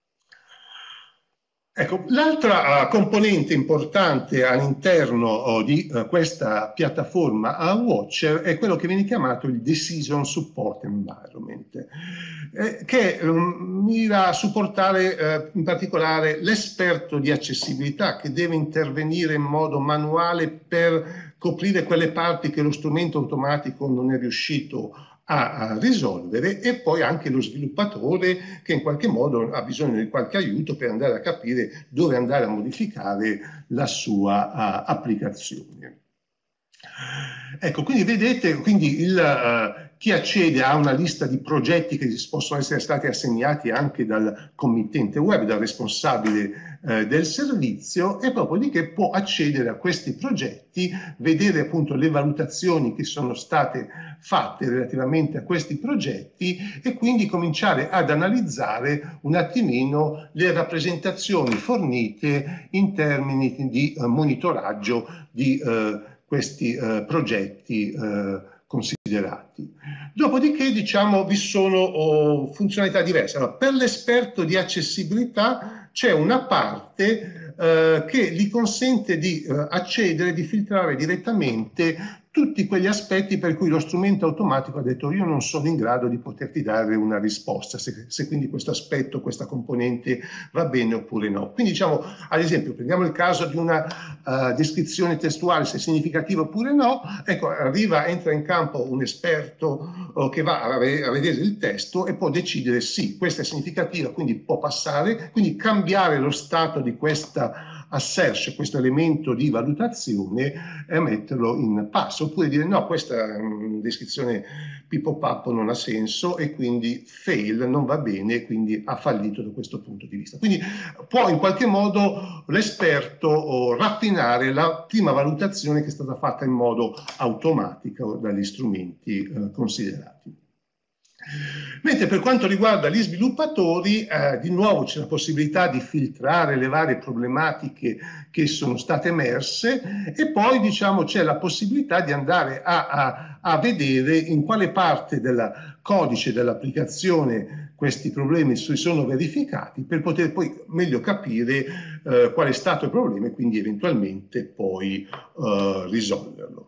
Ecco, l'altra uh, componente importante all'interno uh, di uh, questa piattaforma uh, Watcher è quello che viene chiamato il Decision Support Environment, eh, che um, mira a supportare uh, in particolare l'esperto di accessibilità che deve intervenire in modo manuale per coprire quelle parti che lo strumento automatico non è riuscito a risolvere, e poi anche lo sviluppatore che in qualche modo ha bisogno di qualche aiuto per andare a capire dove andare a modificare la sua uh, applicazione. Ecco, quindi vedete, quindi il, uh, chi accede a una lista di progetti che possono essere stati assegnati anche dal committente web, dal responsabile uh, del servizio, e dopodiché può accedere a questi progetti, vedere appunto le valutazioni che sono state fatte relativamente a questi progetti, e quindi cominciare ad analizzare un attimino le rappresentazioni fornite in termini di uh, monitoraggio di uh, questi uh, progetti uh, considerati. Dopodiché, diciamo, vi sono oh, funzionalità diverse. Allora, per l'esperto di accessibilità c'è una parte eh, che gli consente di eh, accedere, di filtrare direttamente tutti quegli aspetti per cui lo strumento automatico ha detto io non sono in grado di poterti dare una risposta, se, se quindi questo aspetto, questa componente va bene oppure no. Quindi diciamo, ad esempio, prendiamo il caso di una uh, descrizione testuale, se è significativa oppure no, ecco, arriva, entra in campo un esperto uh, che va a, a vedere il testo e può decidere sì, questa è significativa, quindi può passare, quindi cambiare lo stato di questa assertion, questo elemento di valutazione, e metterlo in passo, oppure dire no, questa um, descrizione pippo pappo non ha senso e quindi fail, non va bene, quindi ha fallito da questo punto di vista. Quindi può in qualche modo l'esperto oh, raffinare la prima valutazione che è stata fatta in modo automatico dagli strumenti eh, considerati. Mentre per quanto riguarda gli sviluppatori, eh, di nuovo c'è la possibilità di filtrare le varie problematiche che sono state emerse, e poi diciamo c'è la possibilità di andare a, a, a vedere in quale parte del codice dell'applicazione questi problemi si sono verificati, per poter poi meglio capire eh, qual è stato il problema e quindi eventualmente poi eh, risolverlo.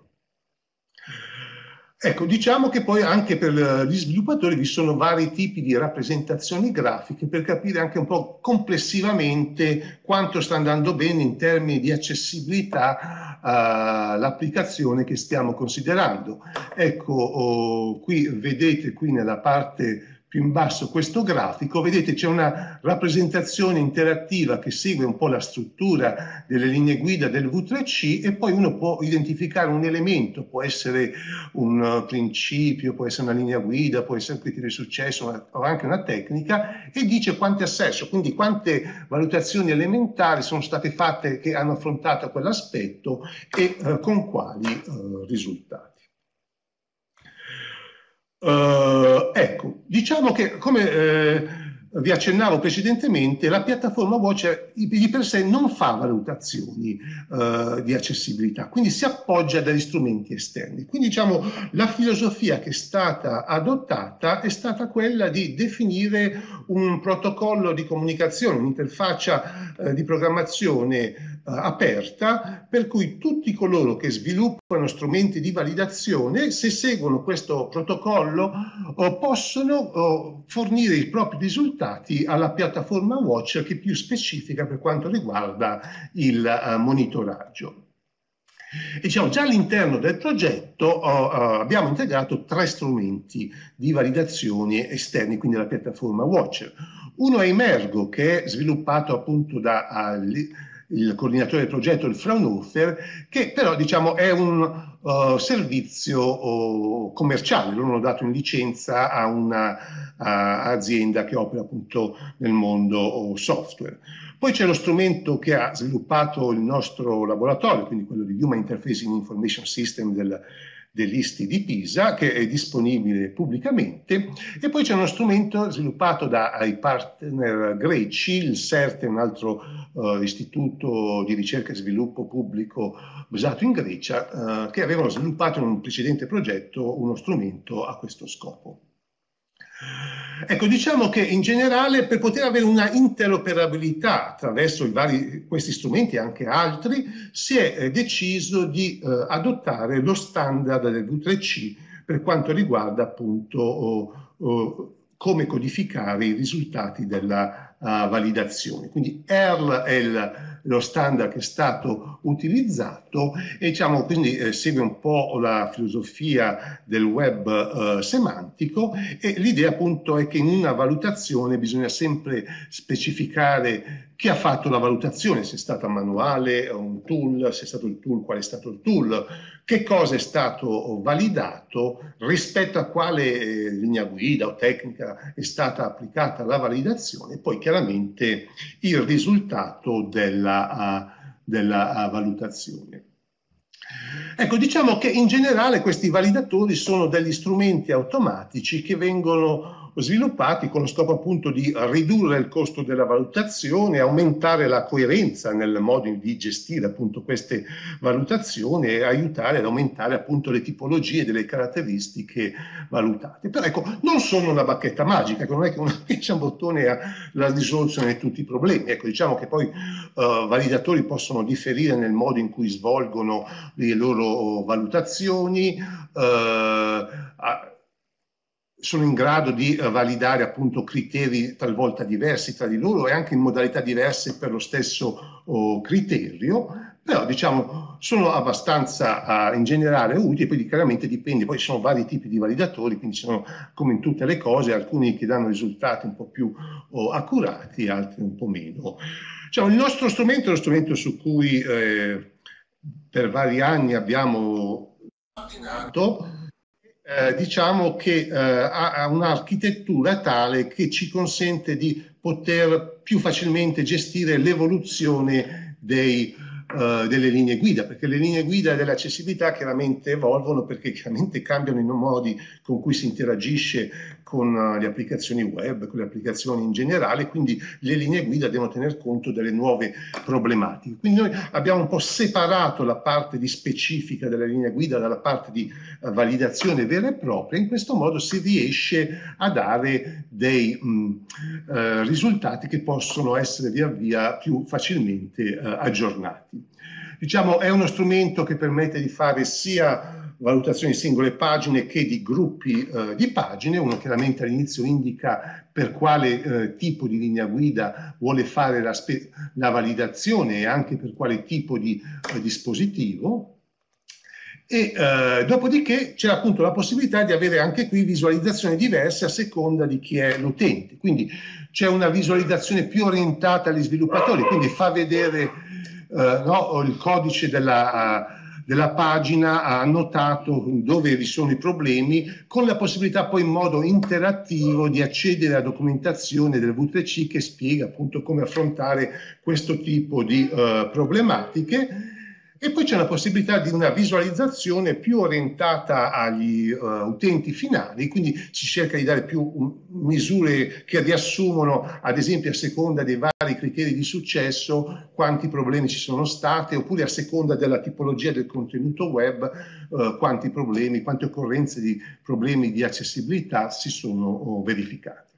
Ecco, diciamo che poi anche per gli sviluppatori vi sono vari tipi di rappresentazioni grafiche per capire anche un po' complessivamente quanto sta andando bene in termini di accessibilità all'applicazione che stiamo considerando. Ecco, oh, qui vedete qui nella parte più in basso questo grafico, vedete c'è una rappresentazione interattiva che segue un po' la struttura delle linee guida del V tre C, e poi uno può identificare un elemento, può essere un principio, può essere una linea guida, può essere un criterio di successo o anche una tecnica, e dice quante assertion, quindi quante valutazioni elementari sono state fatte che hanno affrontato quell'aspetto e eh, con quali eh, risultati. Uh, ecco, diciamo che come eh, vi accennavo precedentemente, la piattaforma Watcher di per sé non fa valutazioni uh, di accessibilità, quindi si appoggia a degli strumenti esterni. Quindi diciamo la filosofia che è stata adottata è stata quella di definire un protocollo di comunicazione, un'interfaccia uh, di programmazione aperta, per cui tutti coloro che sviluppano strumenti di validazione, se seguono questo protocollo, oh, possono oh, fornire i propri risultati alla piattaforma Watcher, che è più specifica per quanto riguarda il uh, monitoraggio. E diciamo, già all'interno del progetto oh, uh, abbiamo integrato tre strumenti di validazione esterni, quindi la piattaforma Watcher. Uno è Emergo, che è sviluppato appunto da uh, il coordinatore del progetto, il Fraunhofer, che però diciamo è un uh, servizio uh, commerciale, loro hanno dato in licenza a un'azienda che opera appunto nel mondo uh, software. Poi c'è lo strumento che ha sviluppato il nostro laboratorio, quindi quello di Human Interfacing Information System del dell'I S T I di Pisa, che è disponibile pubblicamente, e poi c'è uno strumento sviluppato dai partner greci, il CERT è un altro uh, istituto di ricerca e sviluppo pubblico basato in Grecia, uh, che avevano sviluppato in un precedente progetto uno strumento a questo scopo. Ecco, diciamo che in generale per poter avere una interoperabilità attraverso i vari, questi strumenti e anche altri, si è eh, deciso di eh, adottare lo standard del V tre C per quanto riguarda appunto oh, oh, come codificare i risultati della uh, validazione. Quindi E R L è il, lo standard che è stato utilizzato e diciamo quindi eh, segue un po' la filosofia del web eh, semantico, e l'idea appunto è che in una valutazione bisogna sempre specificare chi ha fatto la valutazione, se è stata manuale o un tool, se è stato il tool, qual è stato il tool, che cosa è stato validato, rispetto a quale eh, linea guida o tecnica è stata applicata la validazione, e poi chiaramente il risultato della, uh, della uh, valutazione. Ecco, diciamo che in generale questi validatori sono degli strumenti automatici che vengono sviluppati con lo scopo appunto di ridurre il costo della valutazione, aumentare la coerenza nel modo di gestire appunto queste valutazioni e aiutare ad aumentare appunto le tipologie delle caratteristiche valutate. Però ecco, non sono una bacchetta magica, non è che una piace un bottone ha la risoluzione di tutti i problemi. Ecco, diciamo che poi uh, validatori possono differire nel modo in cui svolgono le loro valutazioni, uh, sono in grado di uh, validare appunto criteri talvolta diversi tra di loro e anche in modalità diverse per lo stesso uh, criterio, però diciamo sono abbastanza uh, in generale utili, poi chiaramente dipende, poi ci sono vari tipi di validatori, quindi ci sono come in tutte le cose alcuni che danno risultati un po' più uh, accurati, altri un po' meno. Diciamo, il nostro strumento è lo strumento su cui eh, per vari anni abbiamo lavorato. Eh, diciamo che eh, ha un'architettura tale che ci consente di poter più facilmente gestire l'evoluzione dei, uh, delle linee guida, perché le linee guida dell'accessibilità chiaramente evolvono, perché chiaramente cambiano i modi con cui si interagisce con uh, le applicazioni web, con le applicazioni in generale, quindi le linee guida devono tener conto delle nuove problematiche. Quindi noi abbiamo un po' separato la parte di specifica della linea guida dalla parte di uh, validazione vera e propria. In questo modo si riesce a dare dei mh, uh, risultati che possono essere via via più facilmente uh, aggiornati. Diciamo, è uno strumento che permette di fare sia valutazioni di singole pagine che di gruppi eh, di pagine. Uno chiaramente all'inizio indica per quale eh, tipo di linea guida vuole fare la, la validazione e anche per quale tipo di eh, dispositivo. E eh, dopodiché c'è appunto la possibilità di avere anche qui visualizzazioni diverse a seconda di chi è l'utente. Quindi c'è una visualizzazione più orientata agli sviluppatori, quindi fa vedere eh, no, il codice della... della pagina annotato dove vi sono i problemi, con la possibilità poi in modo interattivo di accedere alla documentazione del V tre C che spiega appunto come affrontare questo tipo di uh, problematiche. E poi c'è la possibilità di una visualizzazione più orientata agli uh, utenti finali, quindi si cerca di dare più um, misure che riassumono, ad esempio a seconda dei vari criteri di successo, quanti problemi ci sono stati, oppure a seconda della tipologia del contenuto web, uh, quanti problemi, quante occorrenze di problemi di accessibilità si sono uh, verificati.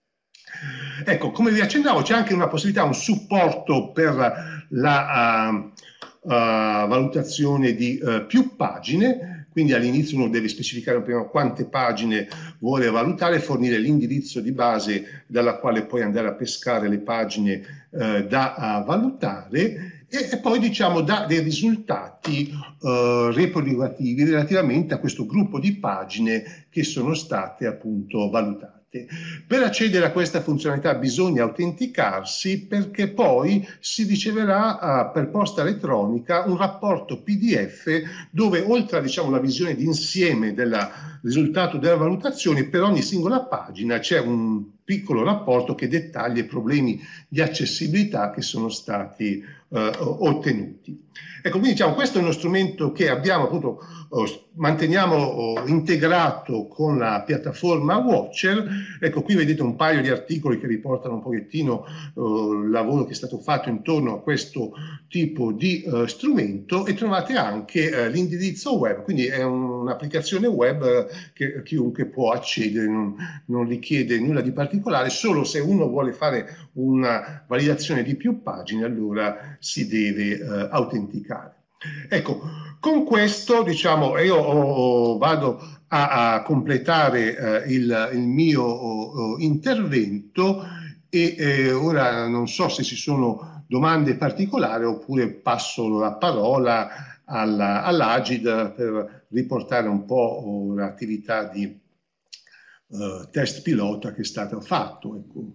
Ecco, come vi accennavo, c'è anche una possibilità, un supporto per la... Uh, Uh, valutazione di uh, più pagine, quindi all'inizio uno deve specificare prima quante pagine vuole valutare, fornire l'indirizzo di base dalla quale poi andare a pescare le pagine uh, da uh, valutare, e, e poi diciamo dà dei risultati eh, reproduttivi relativamente a questo gruppo di pagine che sono state appunto valutate. Per accedere a questa funzionalità bisogna autenticarsi, perché poi si riceverà uh, per posta elettronica un rapporto P D F dove, oltre a diciamo, la visione d'insieme del risultato della valutazione, per ogni singola pagina c'è un piccolo rapporto che dettaglia i problemi di accessibilità che sono stati uh, ottenuti. Ecco, quindi diciamo, questo è uno strumento che abbiamo appunto, uh, manteniamo uh, integrato con la piattaforma Watcher. Ecco, qui vedete un paio di articoli che riportano un pochettino uh, il lavoro che è stato fatto intorno a questo tipo di uh, strumento, e trovate anche uh, l'indirizzo web, quindi è un'applicazione web uh, che chiunque può accedere, non, non richiede nulla di particolare, solo se uno vuole fare una validazione di più pagine allora si deve uh, autenticare. Ecco, con questo diciamo io oh, vado a, a completare eh, il, il mio oh, intervento e eh, ora non so se ci sono domande particolari oppure passo la parola alla, all'Agid per riportare un po' oh, l'attività di uh, test pilota che è stato fatto. Ecco.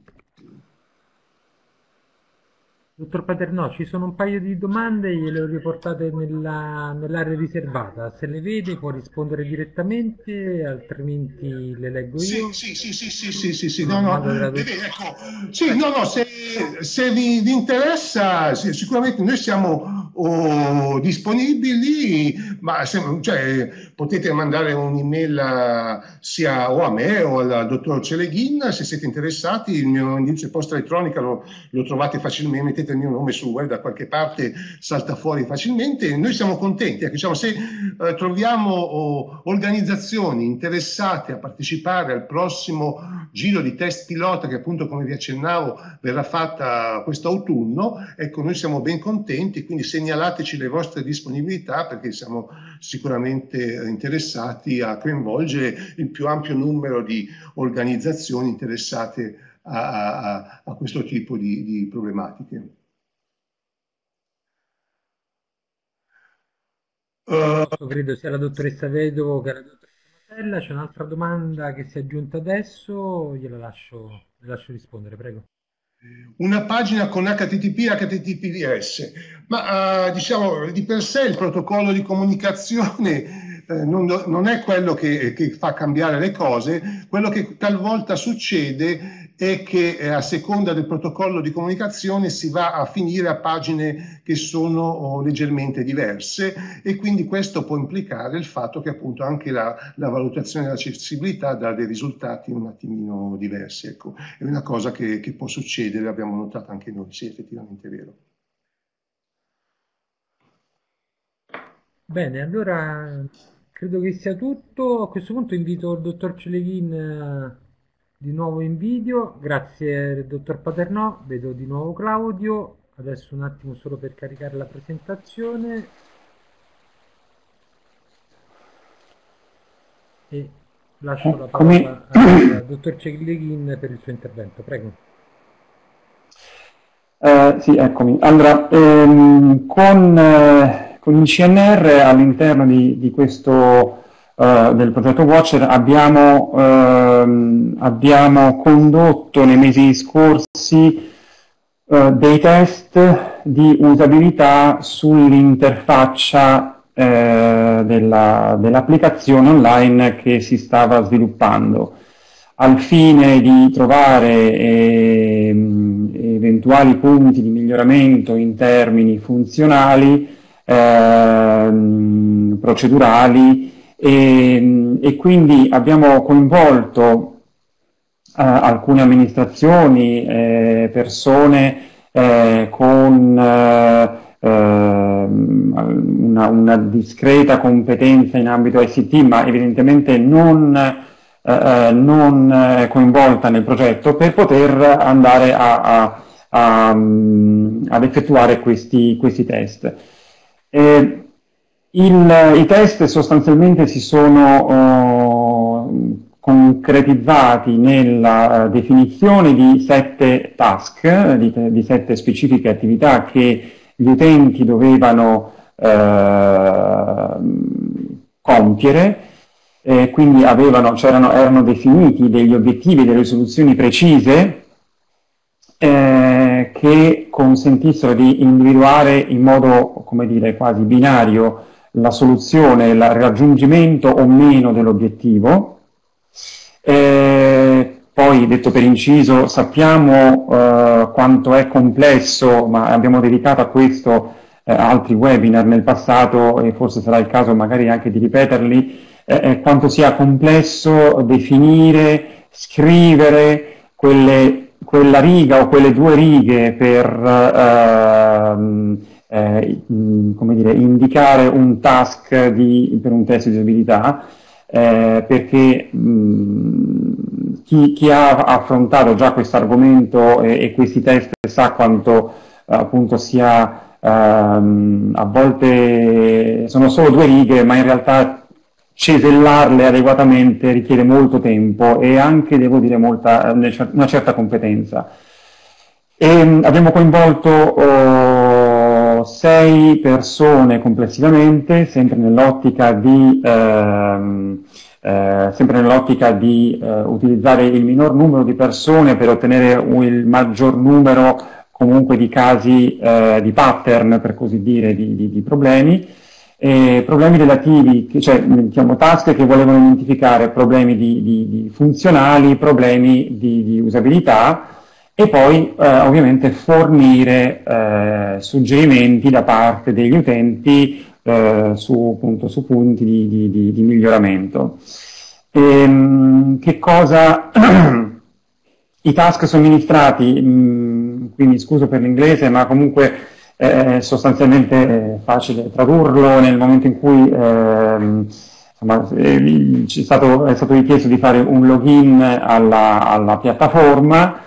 Dottor Paternò, ci sono un paio di domande, gliele ho riportate nella, nell'area riservata. Se le vede può rispondere direttamente, altrimenti le leggo io. Sì, sì, sì, sì, sì, sì, sì, no, no, vede, ecco, sì, no, no, se, se vi, vi interessa, sì, sicuramente noi siamo oh, disponibili, ma se, cioè, potete mandare un'email a, sia o a me o al dottor Celeghin, se siete interessati. Il mio indirizzo di posta elettronica lo, lo trovate facilmente, mettete il mio nome sul web, da qualche parte salta fuori facilmente. Noi siamo contenti, ecco, diciamo, se eh, troviamo oh, organizzazioni interessate a partecipare al prossimo giro di test pilota che appunto, come vi accennavo, verrà fatta quest'autunno, ecco, noi siamo ben contenti, quindi segnalateci le vostre disponibilità, perché siamo sicuramente interessati a coinvolgere il più ampio numero di organizzazioni interessate a, a, a questo tipo di, di problematiche. Uh, credo sia la dottoressa Vedovo che la dottoressa Matella. C'è un'altra domanda che si è aggiunta adesso, gliela lascio, le lascio rispondere, prego. Una pagina con H T T P e H T T P S, ma uh, diciamo di per sé il protocollo di comunicazione eh, non, non è quello che, che fa cambiare le cose. Quello che talvolta succede è che eh, a seconda del protocollo di comunicazione si va a finire a pagine che sono oh, leggermente diverse, e quindi questo può implicare il fatto che appunto anche la, la valutazione dell'accessibilità dà dei risultati un attimino diversi. Ecco, è una cosa che, che può succedere, l'abbiamo notato anche noi, sì, effettivamente è vero. Bene, allora credo che sia tutto. A questo punto invito il dottor Celeghin di nuovo in video. Grazie dottor Paternò, vedo di nuovo Claudio. Adesso un attimo solo per caricare la presentazione e lascio la parola al dottor Celeghin per il suo intervento, prego. Uh, sì, eccomi. Allora, ehm, con, eh, con il C N R all'interno di, di questo Uh, del progetto Watcher abbiamo, uh, abbiamo condotto nei mesi scorsi uh, dei test di usabilità sull'interfaccia uh, della, dell'applicazione online che si stava sviluppando, al fine di trovare eh, eventuali punti di miglioramento in termini funzionali, eh, procedurali. E, e quindi abbiamo coinvolto uh, alcune amministrazioni, eh, persone eh, con uh, una, una discreta competenza in ambito I C T, ma evidentemente non, uh, non coinvolta nel progetto, per poter andare a, a, a, um, ad effettuare questi, questi test. E, Il, I test sostanzialmente si sono uh, concretizzati nella uh, definizione di sette task, di, di sette specifiche attività che gli utenti dovevano eh, compiere, eh, quindi avevano, c'erano, erano definiti degli obiettivi, delle soluzioni precise eh, che consentissero di individuare in modo, come dire, quasi binario la soluzione, il raggiungimento o meno dell'obiettivo. Eh, poi, detto per inciso, sappiamo eh, quanto è complesso, ma abbiamo dedicato a questo eh, altri webinar nel passato e forse sarà il caso magari anche di ripeterli, eh, quanto sia complesso definire, scrivere quelle, quella riga o quelle due righe per eh, eh, come dire, indicare un task di, per un test di usabilità. Eh, perché mh, chi, chi ha affrontato già questo argomento e, e questi test sa quanto eh, appunto sia ehm, a volte sono solo due righe, ma in realtà cesellarle adeguatamente richiede molto tempo e anche, devo dire, molta, una certa competenza. E, mh, abbiamo coinvolto oh, sei persone complessivamente, sempre nell'ottica di, ehm, eh, sempre nell'ottica di eh, utilizzare il minor numero di persone per ottenere un, il maggior numero comunque di casi, eh, di pattern, per così dire, di, di, di problemi. E problemi relativi, cioè diciamo, task che volevano identificare problemi di, di, di funzionali, problemi di, di usabilità, e poi eh, ovviamente fornire eh, suggerimenti da parte degli utenti eh, su, appunto, su punti di, di, di, di miglioramento. E, che cosa i task somministrati, mh, quindi scuso per l'inglese, ma comunque è sostanzialmente è facile tradurlo nel momento in cui eh, insomma, eh, ci è stato, è stato richiesto di fare un login alla, alla piattaforma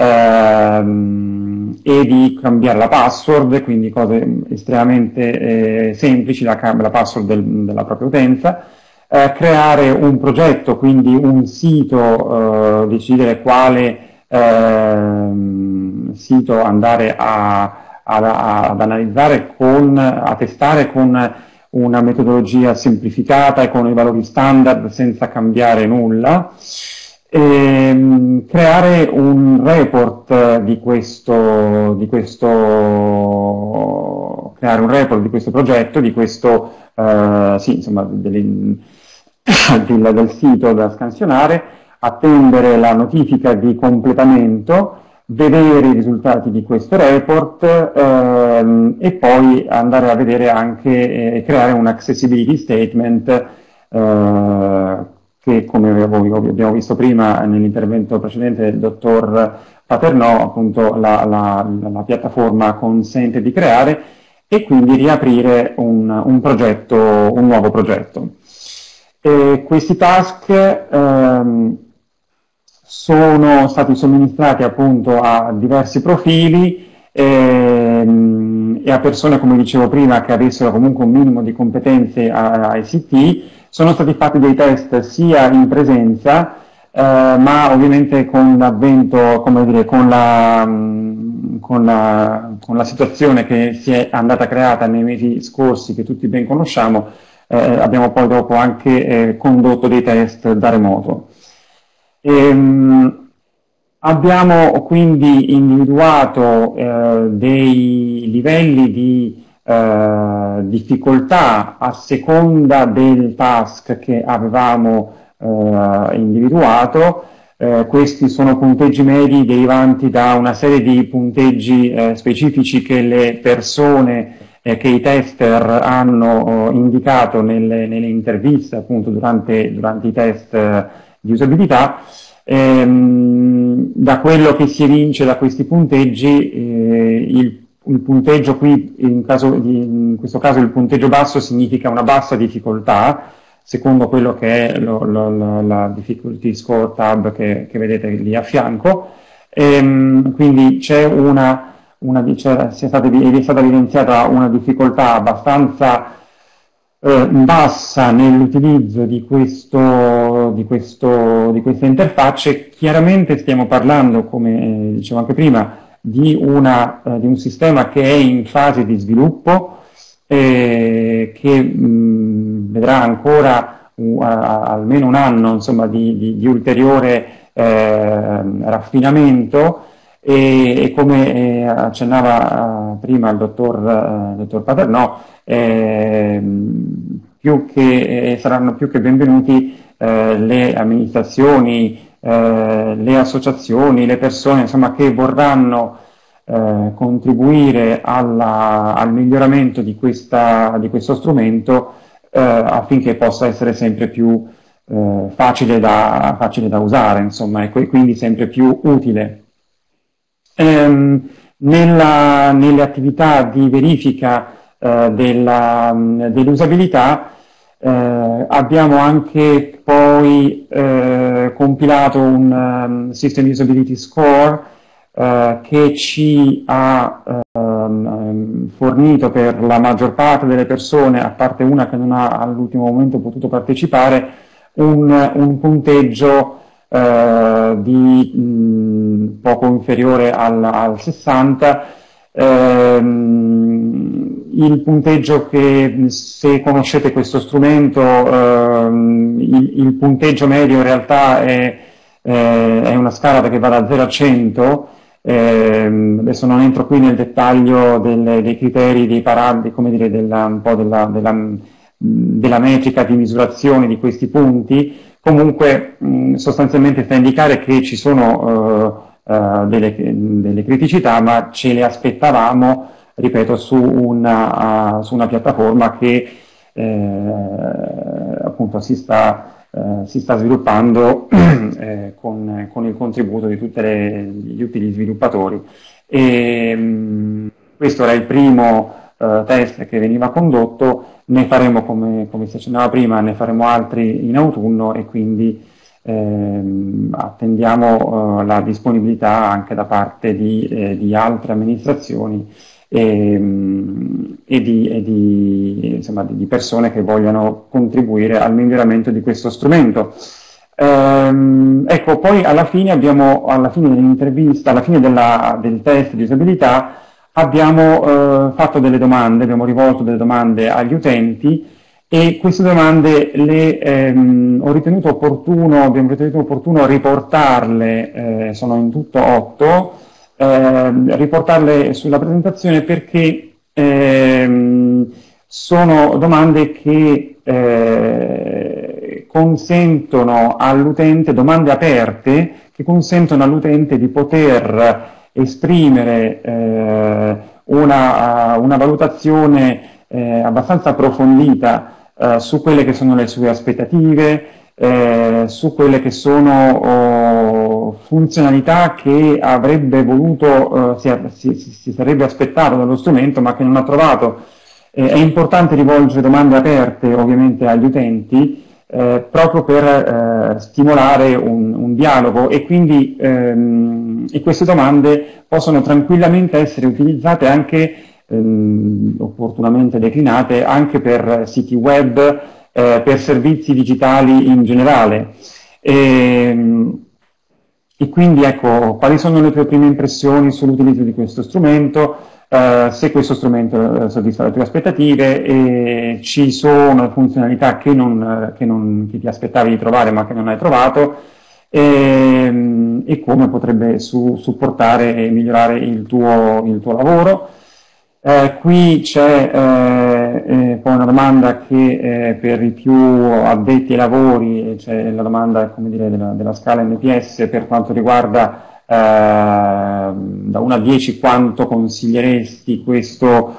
ehm, e di cambiare la password, quindi cose estremamente eh, semplici, la, la password del, della propria utenza, eh, creare un progetto, quindi un sito, eh, decidere quale eh, sito andare a Ad, ad analizzare con, a testare con una metodologia semplificata e con i valori standard senza cambiare nulla, e creare un report di questo, di questo, creare un report di questo progetto, di questo, eh, sì, insomma, del, del, del sito da scansionare, attendere la notifica di completamento, vedere i risultati di questo report ehm, e poi andare a vedere anche eh, creare un accessibility statement eh, che, come abbiamo visto prima nell'intervento precedente del dottor Paternò, appunto la, la, la piattaforma consente di creare e quindi riaprire un, un progetto, un nuovo progetto. E questi task ehm, sono stati somministrati appunto a diversi profili ehm, e a persone, come dicevo prima, che avessero comunque un minimo di competenze a I C T. Sono stati fatti dei test sia in presenza, eh, ma ovviamente con l'avvento, come dire, con la, con, la, con la situazione che si è andata creata nei mesi scorsi, che tutti ben conosciamo, eh, abbiamo poi dopo anche eh, condotto dei test da remoto. Ehm, abbiamo quindi individuato eh, dei livelli di eh, difficoltà a seconda del task che avevamo eh, individuato. Eh, questi sono punteggi medi derivanti da una serie di punteggi eh, specifici che le persone, eh, che i tester hanno eh, indicato nelle, nelle interviste, appunto durante, durante i test eh, di usabilità. Ehm, da quello che si evince da questi punteggi, eh, il, il punteggio qui, in, caso di, in questo caso il punteggio basso significa una bassa difficoltà, secondo quello che è lo, lo, lo, la difficulty score tab che, che vedete lì a fianco. Ehm, quindi c'è una, una c'è, è stata, è stata evidenziata una difficoltà abbastanza Eh, bassa nell'utilizzo di, questo, di, questo, di queste interfacce. Chiaramente stiamo parlando, come dicevo anche prima, di, una, eh, di un sistema che è in fase di sviluppo, eh, che mh, vedrà ancora uh, almeno un anno, insomma, di, di, di ulteriore eh, raffinamento, e, e come eh, accennava uh, prima il dottor, uh, dottor Paternò, eh, più che, eh, saranno più che benvenuti eh, le amministrazioni, eh, le associazioni, le persone, insomma, che vorranno eh, contribuire alla, al miglioramento di, questa, di questo strumento, eh, affinché possa essere sempre più eh, facile, da, facile da usare, insomma, e quindi sempre più utile. Ehm, nella, nelle attività di verifica eh, della, dell'usabilità eh, abbiamo anche poi eh, compilato un um, System Usability Score eh, che ci ha um, fornito per la maggior parte delle persone, a parte una che non ha all'ultimo momento potuto partecipare, un, un punteggio Uh, di mh, poco inferiore al, al sessanta, ehm, il punteggio che, se conoscete questo strumento, ehm, il, il punteggio medio in realtà è, eh, è una scala che va da zero a cento. ehm, adesso non entro qui nel dettaglio delle, dei criteri, dei parametri, come dire, della, un po' della, della, della metrica di misurazione di questi punti. Comunque mh, sostanzialmente sta a indicare che ci sono uh, uh, delle, delle criticità, ma ce le aspettavamo, ripeto, su una, uh, su una piattaforma che eh, appunto si sta, uh, si sta sviluppando eh, con, con il contributo di tutti gli utili sviluppatori. E, mh, questo era il primo uh, test che veniva condotto. Ne faremo, come, come si accennava prima, ne faremo altri in autunno, e quindi ehm, attendiamo eh, la disponibilità anche da parte di, eh, di altre amministrazioni e, e, di, e di, insomma, di persone che vogliano contribuire al miglioramento di questo strumento. Ehm, ecco, poi alla fine abbiamo, alla fine dell'intervista, alla fine della, del test di usabilità, abbiamo eh, fatto delle domande, abbiamo rivolto delle domande agli utenti, e queste domande le ehm, ho ritenuto opportuno, abbiamo ritenuto opportuno riportarle, eh, sono in tutto otto, eh, riportarle sulla presentazione, perché ehm, sono domande che eh, consentono all'utente, domande aperte, che consentono all'utente di poter esprimere eh, una, una valutazione eh, abbastanza approfondita eh, su quelle che sono le sue aspettative, eh, su quelle che sono oh, funzionalità che avrebbe voluto, eh, si, si, si sarebbe aspettato dallo strumento, ma che non ha trovato. Eh, è importante rivolgere domande aperte, ovviamente, agli utenti, Eh, proprio per eh, stimolare un, un dialogo, e quindi ehm, e queste domande possono tranquillamente essere utilizzate anche, ehm, opportunamente declinate, anche per siti web, eh, per servizi digitali in generale. E, e quindi, ecco, quali sono le tue prime impressioni sull'utilizzo di questo strumento? Uh, se questo strumento uh, soddisfa le tue aspettative, e ci sono funzionalità che, non, uh, che, non, che ti aspettavi di trovare ma che non hai trovato, e, um, e come potrebbe su, supportare e migliorare il tuo, il tuo lavoro. Uh, qui c'è uh, eh, poi una domanda che eh, per i più addetti ai lavori, c'è la domanda, come dire, della, della scala N P S per quanto riguarda Uh, da uno a dieci quanto consiglieresti questo,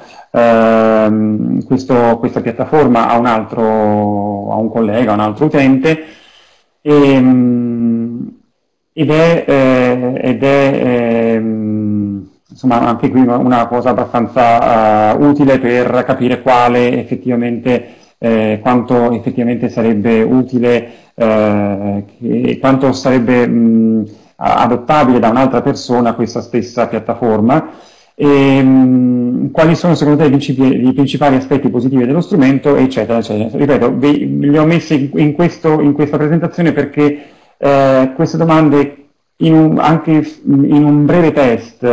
uh, questo, questa piattaforma a un altro, a un collega, a un altro utente, e, um, ed è, eh, ed è eh, insomma, anche qui una cosa abbastanza uh, utile per capire quale effettivamente, eh, quanto effettivamente sarebbe utile, eh, che, quanto sarebbe mh, adottabile da un'altra persona questa stessa piattaforma, e mh, quali sono secondo te i, principi, i principali aspetti positivi dello strumento, eccetera, eccetera. Ripeto, vi, li ho messi in, questo, in questa presentazione perché eh, queste domande, in un, anche in un breve test,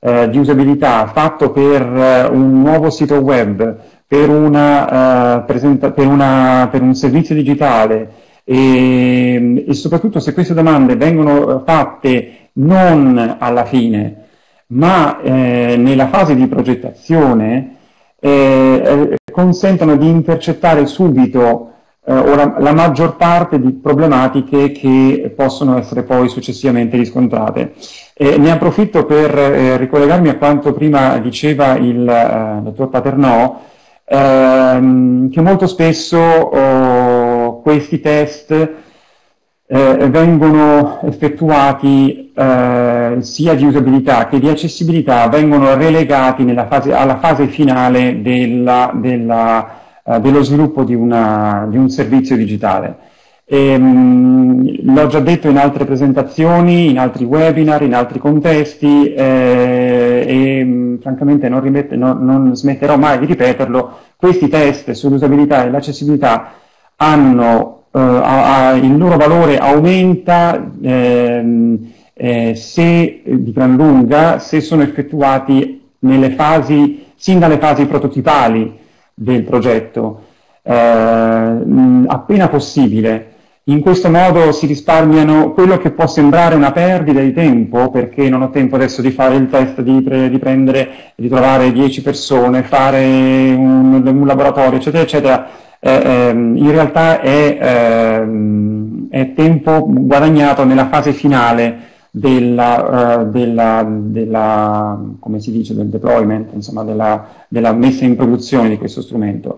eh, di usabilità fatto per eh, un nuovo sito web, per, una, uh, presenta- per, una, per un servizio digitale, e, e soprattutto se queste domande vengono fatte non alla fine, ma eh, nella fase di progettazione, eh, consentono di intercettare subito eh, o la, la maggior parte di problematiche che possono essere poi successivamente riscontrate. Eh, ne approfitto per eh, ricollegarmi a quanto prima diceva il eh, dottor Paternò, ehm, che molto spesso oh, questi test Eh, vengono effettuati eh, sia di usabilità che di accessibilità, vengono relegati nella fase, alla fase finale della, della, uh, dello sviluppo di, una, di un servizio digitale. E, mh, l'ho già detto in altre presentazioni, in altri webinar, in altri contesti, eh, e mh, francamente non, rimette, no, non smetterò mai di ripeterlo. Questi test sull'usabilità e l'accessibilità hanno Uh, a, a, il loro valore aumenta ehm, eh, se di gran lunga se sono effettuati nelle fasi, sin dalle fasi prototipali del progetto, eh, mh, appena possibile. In questo modo si risparmiano quello che può sembrare una perdita di tempo, perché non ho tempo adesso di fare il test, di, pre, di prendere, di trovare dieci persone, fare un, un laboratorio, eccetera, eccetera. Eh, ehm, in realtà è, ehm, è tempo guadagnato nella fase finale della, uh, della, della, come si dice, del deployment, insomma, della, della messa in produzione di questo strumento.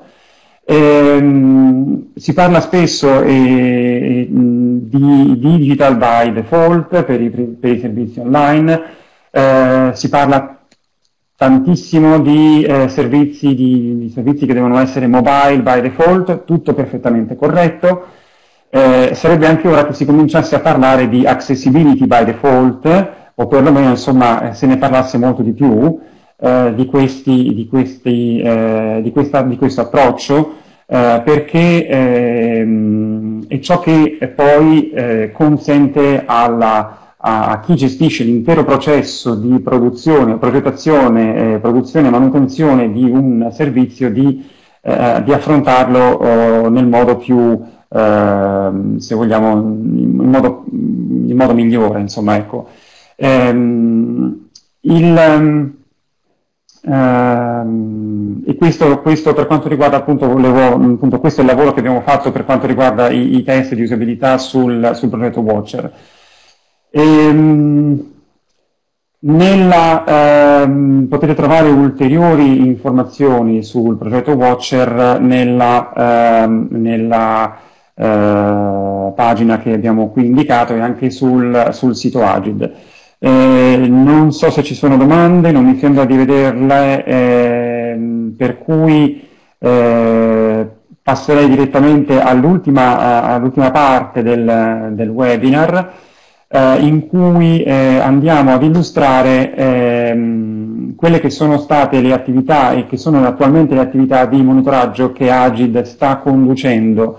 Ehm, si parla spesso eh, di, di digital by default per i, per i servizi online, eh, si parla tantissimo di, eh, servizi, di, di servizi che devono essere mobile by default, tutto perfettamente corretto. Eh, sarebbe anche ora che si cominciasse a parlare di accessibility by default, o perlomeno insomma se ne parlasse molto di più eh, di, questi, di, questi, eh, di, questa, di questo approccio, eh, perché ehm, è ciò che poi eh, consente alla a chi gestisce l'intero processo di produzione, progettazione, eh, produzione e manutenzione di un servizio di, eh, di affrontarlo oh, nel modo più, eh, se vogliamo, in modo, in modo migliore, insomma, ecco. Ehm, il, ehm, e questo, questo per quanto riguarda appunto, volevo, appunto, questo è il lavoro che abbiamo fatto per quanto riguarda i, i test di usabilità sul, sul progetto Watcher. Ehm, nella, ehm, potete trovare ulteriori informazioni sul progetto Watcher nella, ehm, nella eh, pagina che abbiamo qui indicato e anche sul, sul sito Agid. Eh, non so se ci sono domande, non mi sembra di vederle, ehm, per cui eh, passerei direttamente all'ultima, all'ultima parte del, del webinar, in cui eh, andiamo ad illustrare ehm, quelle che sono state le attività e che sono attualmente le attività di monitoraggio che Agid sta conducendo.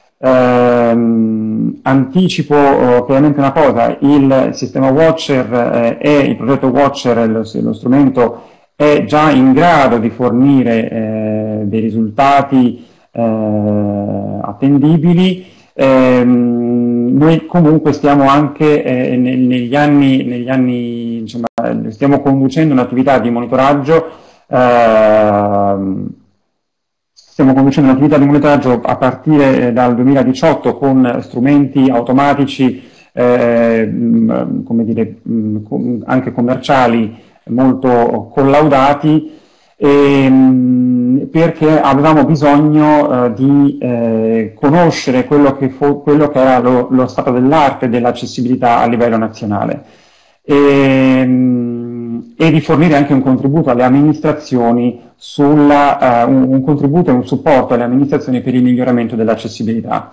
Ehm, anticipo oh, chiaramente una cosa: il sistema Watcher eh, e il progetto Watcher, lo, lo strumento, è già in grado di fornire eh, dei risultati eh, attendibili. Ehm, noi comunque stiamo anche eh, negli anni, negli anni insomma, stiamo conducendo un'attività di monitoraggio, eh, stiamo conducendo un'attività di monitoraggio a partire dal duemiladiciotto con strumenti automatici, eh, come dire, anche commerciali molto collaudati, e, perché avevamo bisogno eh, di eh, conoscere quello che, fu, quello che era lo, lo stato dell'arte dell'accessibilità a livello nazionale e, e di fornire anche un contributo alle amministrazioni, sulla, uh, un, un contributo e un supporto alle amministrazioni per il miglioramento dell'accessibilità.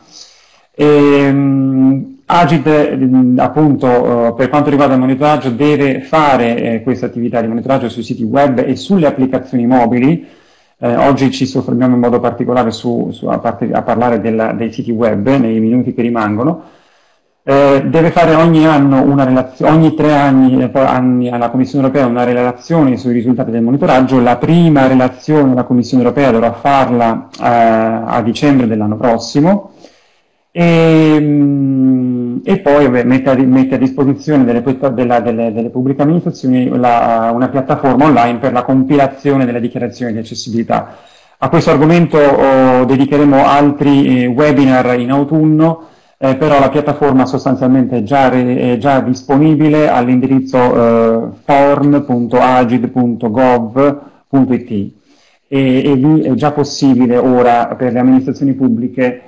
E, Agid, appunto, per quanto riguarda il monitoraggio, deve fare eh, questa attività di monitoraggio sui siti web e sulle applicazioni mobili. Eh, oggi ci soffermiamo in modo particolare su, su, a, parte, a parlare della, dei siti web nei minuti che rimangono. Eh, deve fare ogni anno una relazione, ogni tre anni, eh, anni alla Commissione Europea una relazione sui risultati del monitoraggio. La prima relazione alla Commissione Europea dovrà farla eh, a dicembre dell'anno prossimo e, mh, e poi vabbè, mette, a, mette a disposizione delle, della, delle, delle pubbliche amministrazioni la, una piattaforma online per la compilazione delle dichiarazioni di accessibilità. A questo argomento oh, dedicheremo altri eh, webinar in autunno. Eh, però la piattaforma sostanzialmente è già, è già disponibile all'indirizzo eh, form punto agid punto gov punto it e, e lì è già possibile ora per le amministrazioni pubbliche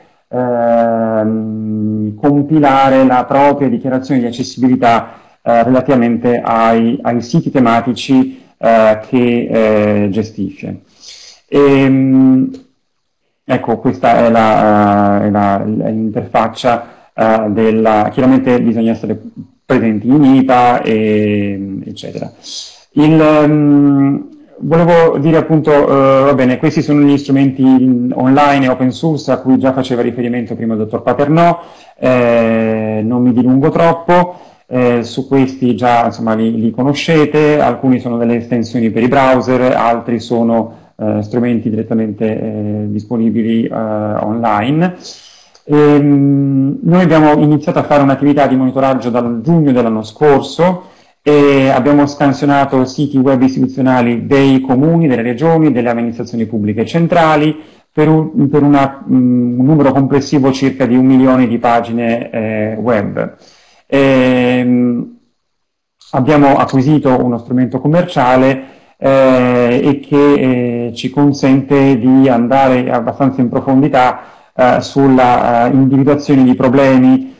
ehm, compilare la propria dichiarazione di accessibilità eh, relativamente ai, ai siti tematici eh, che eh, gestisce. E, Ecco, questa è la, uh, è la, l'interfaccia uh, della... Chiaramente bisogna essere presenti in I P A, e, eccetera. Il, um, volevo dire appunto, uh, va bene, questi sono gli strumenti online e open source a cui già faceva riferimento prima il dottor Paternò, eh, non mi dilungo troppo. Eh, su questi già insomma li, li conoscete, alcuni sono delle estensioni per i browser, altri sono Uh, strumenti direttamente eh, disponibili uh, online. E, mh, noi abbiamo iniziato a fare un'attività di monitoraggio dal giugno dell'anno scorso e abbiamo scansionato siti web istituzionali dei comuni, delle regioni, delle amministrazioni pubbliche centrali per un, per una, mh, un numero complessivo circa di un milione di pagine eh, web. E, mh, abbiamo acquisito uno strumento commerciale Eh, e che eh, ci consente di andare abbastanza in profondità eh, sulla uh, individuazione di problemi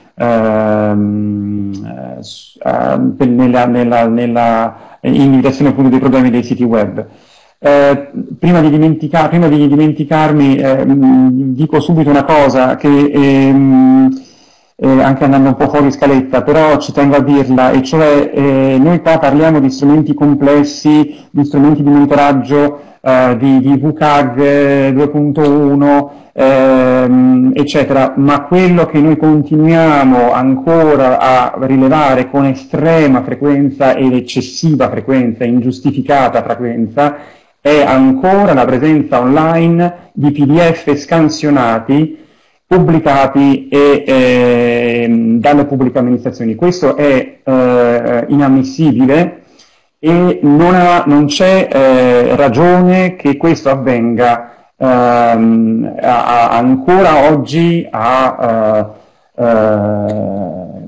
ehm, eh, nella, nella, nella individuazione appunto dei problemi dei siti web. Eh, prima, di dimentica- prima di dimenticarmi eh, dico subito una cosa che ehm, Eh, anche andando un po' fuori scaletta, però ci tengo a dirla, e cioè eh, noi qua parliamo di strumenti complessi, di strumenti di monitoraggio, eh, di, di V C A G due punto uno, ehm, eccetera, ma quello che noi continuiamo ancora a rilevare con estrema frequenza ed eccessiva frequenza, ingiustificata frequenza, è ancora la presenza online di P D F scansionati pubblicati e, eh, dalle pubbliche amministrazioni. Questo è eh, inammissibile e non, ha, non c'è eh, ragione che questo avvenga ehm, a, a, ancora oggi a, a, a,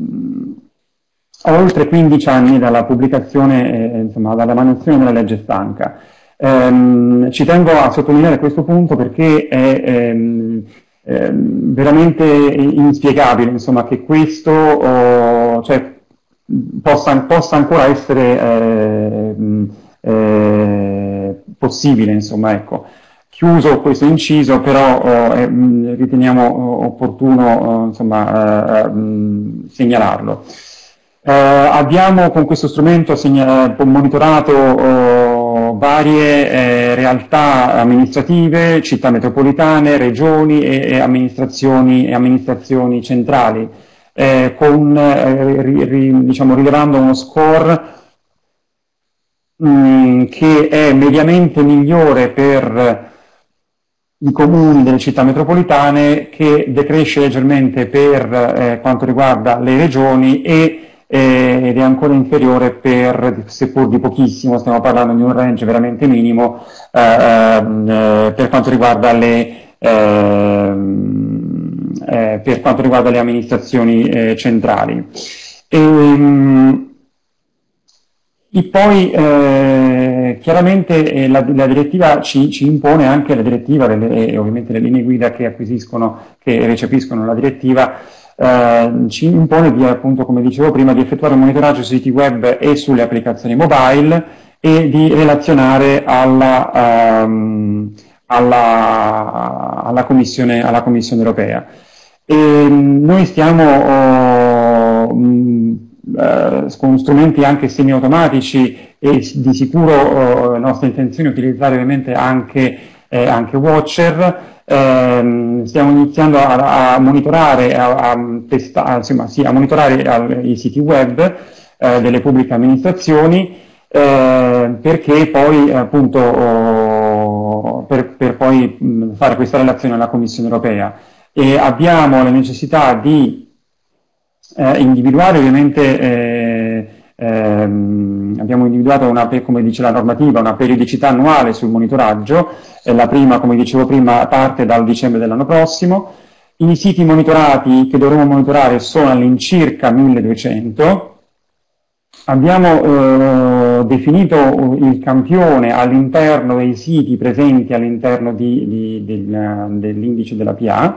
a oltre quindici anni dalla pubblicazione, eh, insomma, dall'emanazione della legge stanca. Ehm, ci tengo a sottolineare questo punto perché è ehm, Eh, veramente inspiegabile, insomma, che questo oh, cioè, possa, possa ancora essere eh, eh, possibile, insomma, ecco. Chiuso questo inciso, però oh, eh, riteniamo opportuno oh, insomma, eh, segnalarlo. Eh, abbiamo con questo strumento segna- monitorato oh, varie eh, realtà amministrative, città metropolitane, regioni e, e, amministrazioni, e amministrazioni centrali, eh, con, eh, ri, ri, diciamo, rilevando uno score mh, che è mediamente migliore per i comuni delle città metropolitane, che decresce leggermente per eh, quanto riguarda le regioni e ed è ancora inferiore per, seppur di pochissimo, stiamo parlando di un range veramente minimo, eh, eh, per quanto riguarda le eh, eh, per quanto riguarda le amministrazioni eh, centrali. E, mh, e poi eh, chiaramente eh, la, la direttiva ci, ci impone anche la direttiva delle, e ovviamente le linee guida che acquisiscono, che recepiscono la direttiva. Uh, ci impone di, appunto, come dicevo prima, di effettuare un monitoraggio sui siti web e sulle applicazioni mobile e di relazionare alla, um, alla, alla, Commissione, alla Commissione Europea. E noi stiamo uh, uh, con strumenti anche semi-automatici e di sicuro uh, nostra intenzione è utilizzare ovviamente anche, eh, anche Watcher, ehm, stiamo iniziando a, a monitorare, a, a, testa, insomma, sì, a monitorare al, i siti web eh, delle pubbliche amministrazioni, eh, perché poi appunto oh, per, per poi mh, fare questa relazione alla Commissione europea. E abbiamo la necessità di eh, individuare ovviamente eh, ehm, abbiamo individuato una, come dice la normativa, una periodicità annuale sul monitoraggio. Eh, la prima, come dicevo prima, parte dal dicembre dell'anno prossimo. I siti monitorati che dovremo monitorare sono all'incirca milleduecento. Abbiamo eh, definito il campione all'interno dei siti presenti all'interno di, di, del, dell'indice della P A,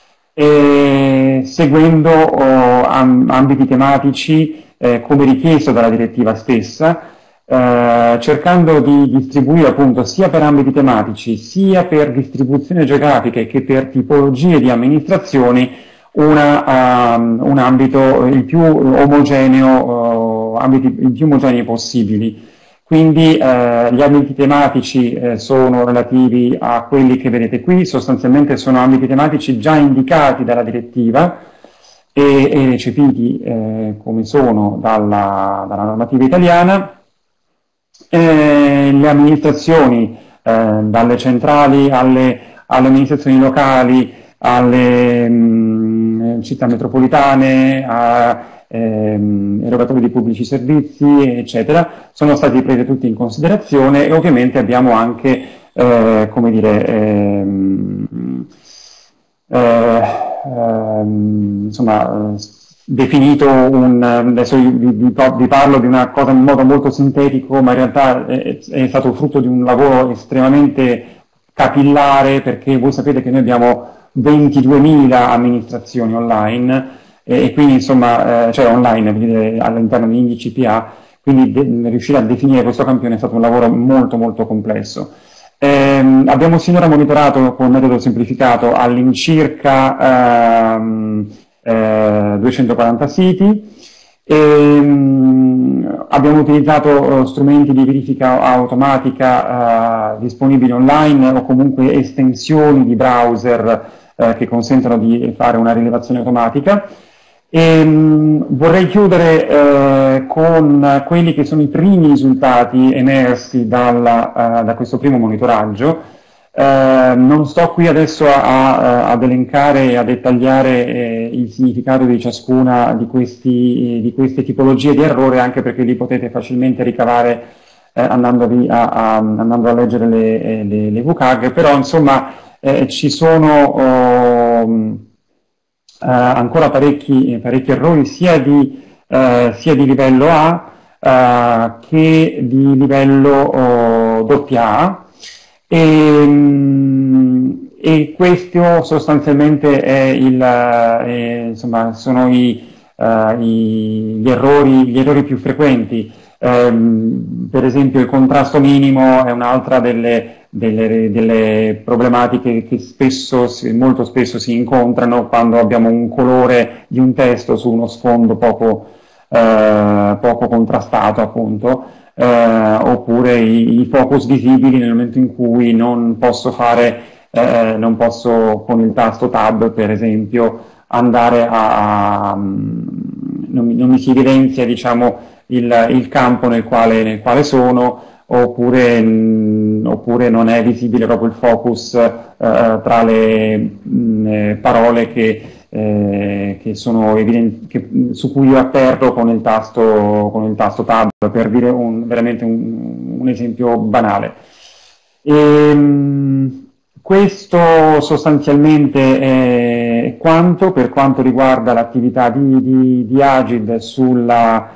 e seguendo oh, ambiti tematici eh, come richiesto dalla direttiva stessa, eh, cercando di distribuire appunto sia per ambiti tematici sia per distribuzione geografica che per tipologie di amministrazioni una, um, un ambito il più omogeneo, uh, ambiti il più omogenei possibili. Quindi eh, gli ambiti tematici eh, sono relativi a quelli che vedete qui, sostanzialmente sono ambiti tematici già indicati dalla direttiva e, e recepiti eh, come sono dalla, dalla normativa italiana. Eh, le amministrazioni, eh, dalle centrali alle, alle amministrazioni locali, alle mh, città metropolitane, a Ehm, erogatori di pubblici servizi, eccetera, sono stati presi tutti in considerazione e ovviamente abbiamo anche, eh, come dire, ehm, eh, ehm, insomma, definito un, adesso vi, vi, vi parlo di una cosa in modo molto sintetico, ma in realtà è, è stato frutto di un lavoro estremamente capillare, perché voi sapete che noi abbiamo ventiduemila amministrazioni online, e quindi insomma, eh, cioè online all'interno di indici P A, quindi de- riuscire a definire questo campione è stato un lavoro molto molto complesso. Ehm, abbiamo sinora monitorato con metodo semplificato all'incirca ehm, eh, duecentoquaranta siti, e, abbiamo utilizzato strumenti di verifica automatica eh, disponibili online o comunque estensioni di browser eh, che consentono di fare una rilevazione automatica. E, mh, vorrei chiudere eh, con quelli che sono i primi risultati emersi dalla, uh, da questo primo monitoraggio. Eh, non sto qui adesso a, a, ad elencare e a dettagliare eh, il significato di ciascuna di, questi, eh, di queste tipologie di errore, anche perché li potete facilmente ricavare eh, andando, a, a, andando a leggere le, eh, le, le V C A G, però insomma eh, ci sono oh, Uh, ancora parecchi, parecchi errori sia di, uh, sia di livello A uh, che di livello uh, A, e, um, e questo sostanzialmente è il, è, insomma, sono i, uh, i, gli, errori, gli errori più frequenti. Um, per esempio il contrasto minimo è un'altra delle Delle, delle problematiche che spesso, molto spesso si incontrano quando abbiamo un colore di un testo su uno sfondo poco, eh, poco contrastato, appunto, eh, oppure i, i focus visibili nel momento in cui non posso fare, eh, non posso con il tasto Tab, per esempio, andare a, a non, mi, non mi si evidenzia, diciamo, il, il campo nel quale, nel quale sono, oppure, mh, oppure non è visibile proprio il focus eh, tra le mh, parole che, eh, che sono evidenti, che, su cui io atterro con il tasto, con il tasto Tab, per dire un, veramente un, un esempio banale. E, mh, questo sostanzialmente è quanto per quanto riguarda l'attività di, di, di Agid sulla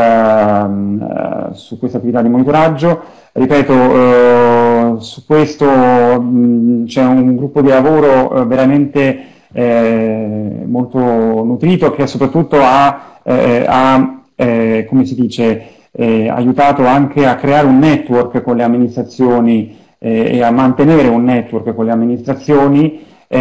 Uh, su questa attività di monitoraggio. Ripeto, uh, su questo mh, c'è un gruppo di lavoro uh, veramente eh, molto nutrito, che soprattutto ha, eh, ha eh, come si dice, eh, aiutato anche a creare un network con le amministrazioni eh, e a mantenere un network con le amministrazioni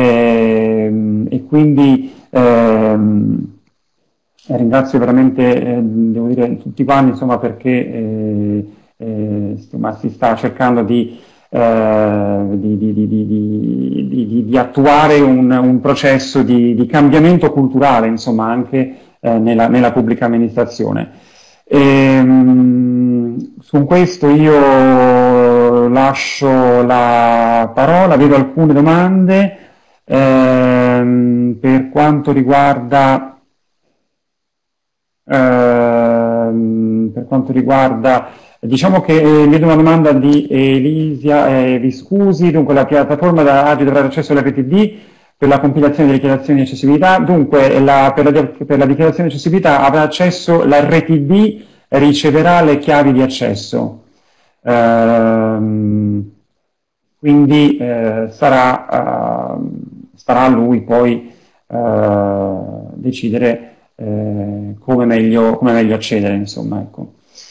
eh, e quindi ehm, ringrazio veramente, eh, devo dire, tutti quanti, insomma, perché eh, eh, insomma, si sta cercando di eh, di, di, di, di, di, di, di attuare un, un processo di, di cambiamento culturale, insomma, anche eh, nella, nella pubblica amministrazione. E, mh, su questo io lascio la parola, vedo alcune domande. Ehm, per quanto riguarda ehm, per quanto riguarda diciamo che eh, vedo una domanda di Elisia eh, Viscusi. Dunque la piattaforma da Agi dovrà avere accesso all'R T D per la compilazione delle dichiarazioni di accessibilità. Dunque la, per, la, per la dichiarazione di accessibilità avrà accesso l'R T D, riceverà le chiavi di accesso. Ehm, quindi eh, sarà, uh, starà a lui poi uh, decidere uh, come, meglio, come meglio accedere, insomma, ecco.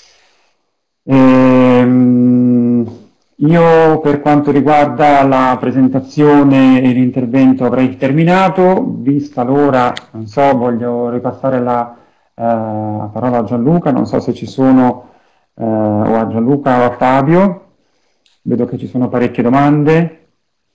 Ehm, io per quanto riguarda la presentazione e l'intervento avrei terminato, vista l'ora, non so, voglio ripassare la, uh, la parola a Gianluca, non so se ci sono uh, o a Gianluca o a Fabio. Vedo che ci sono parecchie domande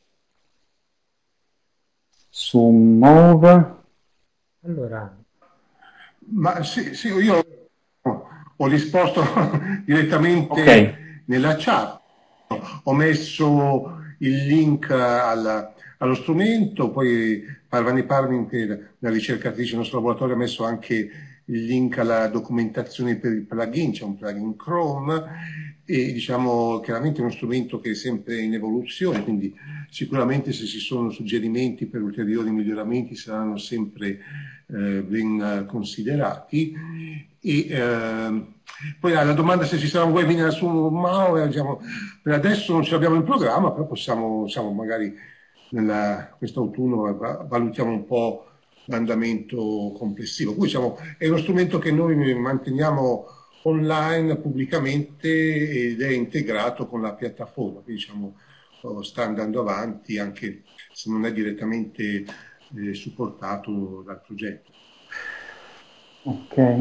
su Move. Allora, ma sì, sì, io ho risposto direttamente okay. Nella chat, ho messo il link al, allo strumento, poi Parvani Parvin, la ricercatrice del nostro laboratorio, ha messo anche il link alla documentazione per il plugin, c'è un plugin Chrome, e diciamo chiaramente è uno strumento che è sempre in evoluzione, quindi sicuramente se ci sono suggerimenti per ulteriori miglioramenti saranno sempre eh, ben considerati. E eh, poi alla domanda se ci sarà un webinar su Mao, diciamo, per adesso non ce l'abbiamo in programma, però possiamo, diciamo, magari quest'autunno valutiamo un po' l'andamento complessivo. Poi diciamo, è uno strumento che noi manteniamo online pubblicamente ed è integrato con la piattaforma, quindi diciamo, sta andando avanti anche se non è direttamente eh, supportato dal progetto. Ok.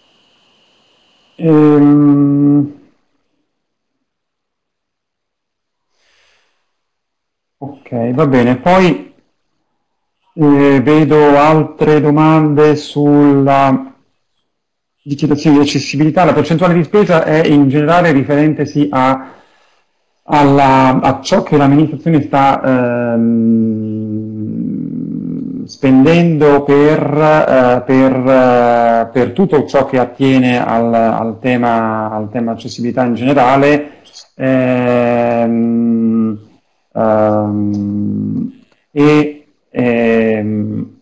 Ehm... Ok, va bene. Poi eh, vedo altre domande sulla dichiarazione di accessibilità. La percentuale di spesa è in generale riferentesi a, alla, a ciò che l'amministrazione sta ehm, spendendo per, eh, per, eh, per tutto ciò che attiene al, al, tema, al tema accessibilità in generale. Ehm, ehm, e ehm,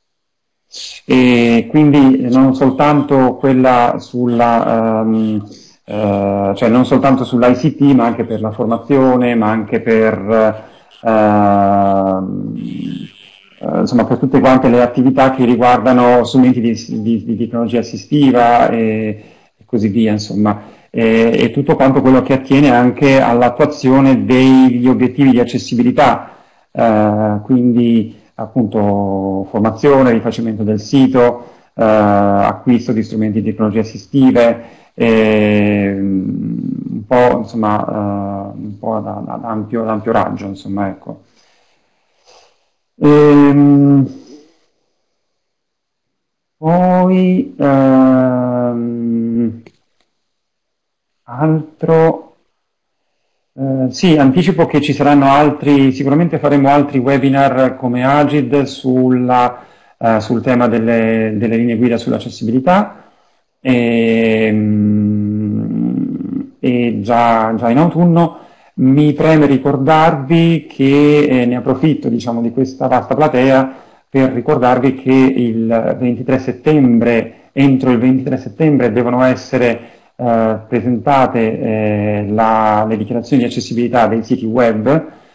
e quindi non soltanto quella sulla, um, uh, cioè non soltanto sull'I C T, ma anche per la formazione, ma anche per, uh, uh, insomma, per tutte quante le attività che riguardano strumenti di, di, di tecnologia assistiva e, e così via, insomma, e, e tutto quanto quello che attiene anche all'attuazione degli obiettivi di accessibilità, uh, quindi appunto formazione, rifacimento del sito, eh, acquisto di strumenti di tecnologie assistive, e, un po' insomma eh, un po' ad, ad, ampio, ad ampio raggio, insomma, ecco. Ehm, poi ehm, altro. Uh, sì, anticipo che ci saranno altri, sicuramente faremo altri webinar come Agid sulla, uh, sul tema delle, delle linee guida sull'accessibilità e, e già, già in autunno. Mi preme ricordarvi che, eh, ne approfitto diciamo, di questa vasta platea per ricordarvi che il ventitré settembre, entro il ventitré settembre devono essere Uh, presentate eh, la, le dichiarazioni di accessibilità dei siti web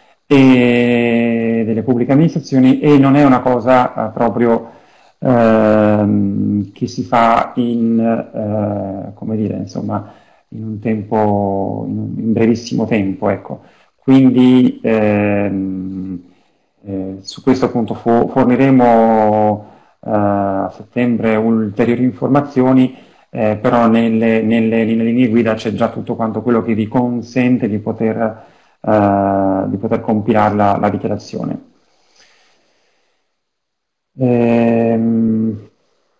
e delle pubbliche amministrazioni, e non è una cosa uh, proprio uh, che si fa in, uh, come dire, insomma, in un tempo, in, un, in brevissimo tempo, ecco. Quindi ehm, eh, su questo appunto fo- forniremo uh, a settembre ulteriori informazioni. Eh, però nelle, nelle, nelle linee guida c'è già tutto quanto quello che vi consente di poter eh, di poter compilare la, la dichiarazione. Ehm,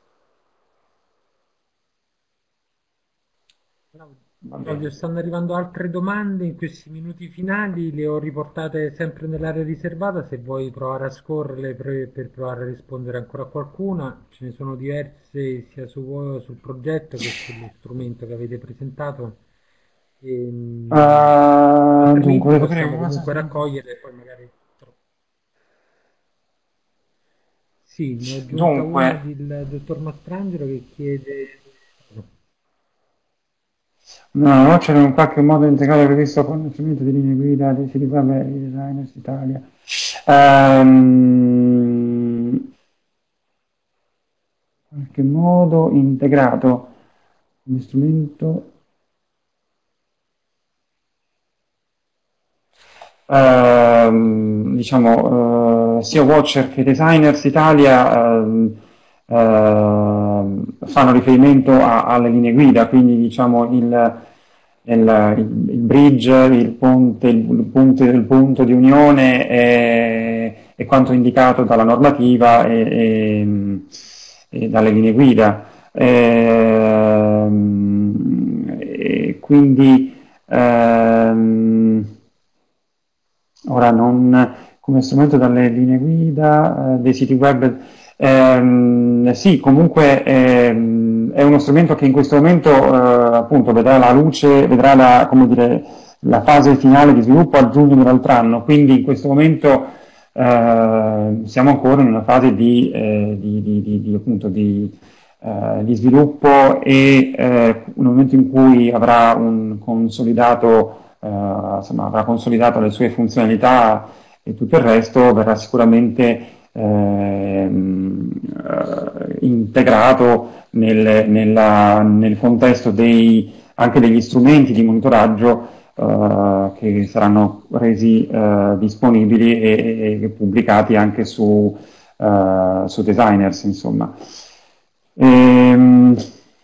va Claudio, bene. stanno arrivando altre domande in questi minuti finali, le ho riportate sempre nell'area riservata, se vuoi provare a scorrerle per, per provare a rispondere ancora a qualcuna, ce ne sono diverse sia su, sul progetto che sullo strumento che avete presentato, e, Uh, dunque, altrimenti volevo sapere possiamo cosa... comunque raccogliere e poi magari... Sì, ne ho giunta Dunque, una del dottor Mastrangelo che chiede... no, no, c'era in qualche modo integrato previsto con lo strumento di linee guida dei siti web e di Designers Italia. Ehm, in qualche modo integrato come strumento, ehm, diciamo, eh, sia Watcher che Designers Italia ehm, ehm, fanno riferimento a- alle linee guida, quindi diciamo il, il- il- il bridge, il ponte, il, il punto, il punto di unione è, è quanto indicato dalla normativa e, e- e dalle linee guida. Ehm, e quindi ehm, ora non come strumento dalle linee guida eh, dei siti web. Ehm, sì, comunque ehm, è uno strumento che in questo momento eh, appunto vedrà la luce, vedrà la, come dire, la fase finale di sviluppo a giugno dell'altro anno, quindi in questo momento eh, siamo ancora in una fase di, eh, di, di, di, di, appunto, di, eh, di sviluppo e eh, nel momento in cui avrà un consolidato eh, insomma, avrà consolidato le sue funzionalità e tutto il resto verrà sicuramente ehm, eh, integrato nel, nella, nel contesto dei, anche degli strumenti di monitoraggio eh, che saranno resi eh, disponibili e, e pubblicati anche su, eh, su Designers, insomma. Ehm,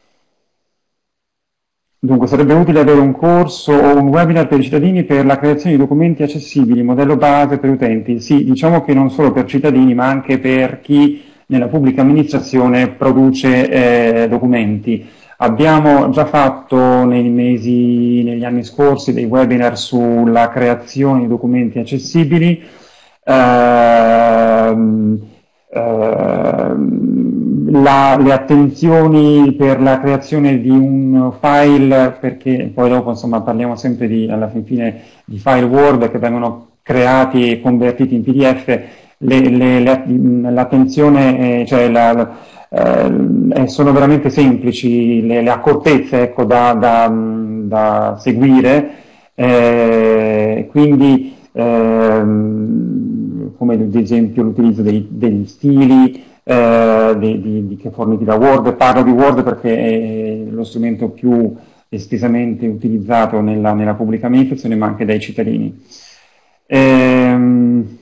Dunque, sarebbe utile avere un corso o un webinar per i cittadini per la creazione di documenti accessibili, modello base per utenti. Sì, diciamo che non solo per cittadini, ma anche per chi nella pubblica amministrazione produce eh, documenti. Abbiamo già fatto nei mesi, negli anni scorsi dei webinar sulla creazione di documenti accessibili. Ehm, ehm, la- le attenzioni per la creazione di un file, perché poi dopo insomma parliamo sempre di, alla fin fine di file Word che vengono creati e convertiti in P D F, le- le- le- l'attenzione, eh, cioè la, la- eh, sono veramente semplici, le, le accortezze ecco, da, da- da seguire, eh, quindi ehm, come ad esempio l'utilizzo dei- degli stili eh, di, di- di- che forniti da Word. Parlo di Word perché è lo strumento più estesamente utilizzato nella, nella pubblica amministrazione, ma anche dai cittadini. Ehm,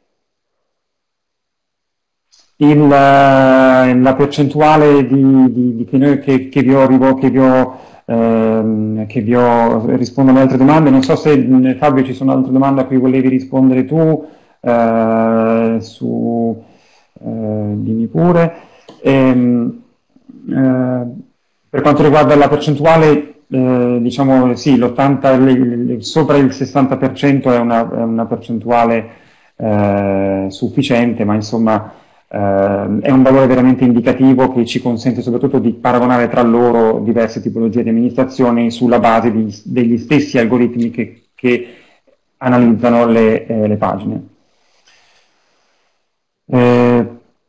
il, la percentuale di, di- di che, noi- che- che vi ho, rivo- che vi ho, ehm, che vi ho rispondo alle altre domande. Non so se eh, Fabio ci sono altre domande a cui volevi rispondere tu, eh, su, eh, dimmi pure. Ehm, eh, per quanto riguarda la percentuale, eh, diciamo sì, l'ottanta, le- le- sopra il sessanta per cento è una, è una percentuale eh, sufficiente, ma insomma eh, è un valore veramente indicativo che ci consente soprattutto di paragonare tra loro diverse tipologie di amministrazioni sulla base di- degli stessi algoritmi che, che analizzano le, eh, le pagine. Eh,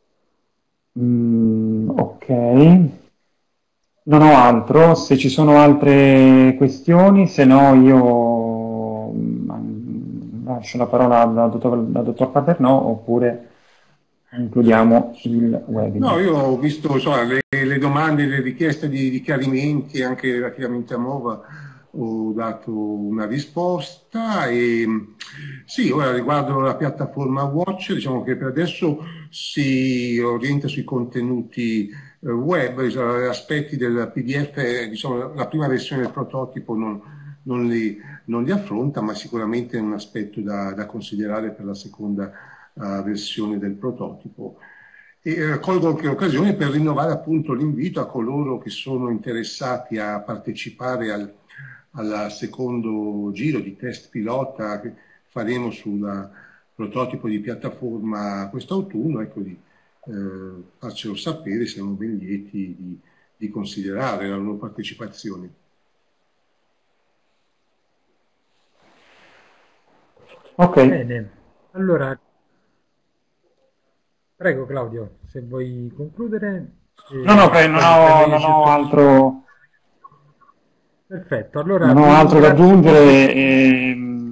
mm, ok, non ho altro, se ci sono altre questioni, se no io mm, lascio la parola al dottor, al dottor Paternò oppure concludiamo il No, webinar. io ho visto insomma, le, le domande, le richieste di, di chiarimenti anche relativamente a Mova, ho dato una risposta e sì, ora riguardo la piattaforma Watch, diciamo che per adesso si orienta sui contenuti web, aspetti del P D F, diciamo, la prima versione del prototipo non, non li, non li affronta, ma sicuramente è un aspetto da, da considerare per la seconda uh, versione del prototipo. E colgo anche l'occasione per rinnovare appunto l'invito a coloro che sono interessati a partecipare al, al secondo giro di test pilota che faremo sul prototipo di piattaforma quest'autunno, ecco, di eh, farcelo sapere, siamo ben lieti di, di considerare la loro partecipazione. Ok. Bene, allora prego Claudio, se vuoi concludere. Eh, no, no, pre, non, ho, non ho altro. Perfetto, allora non ho altro da aggiungere. E...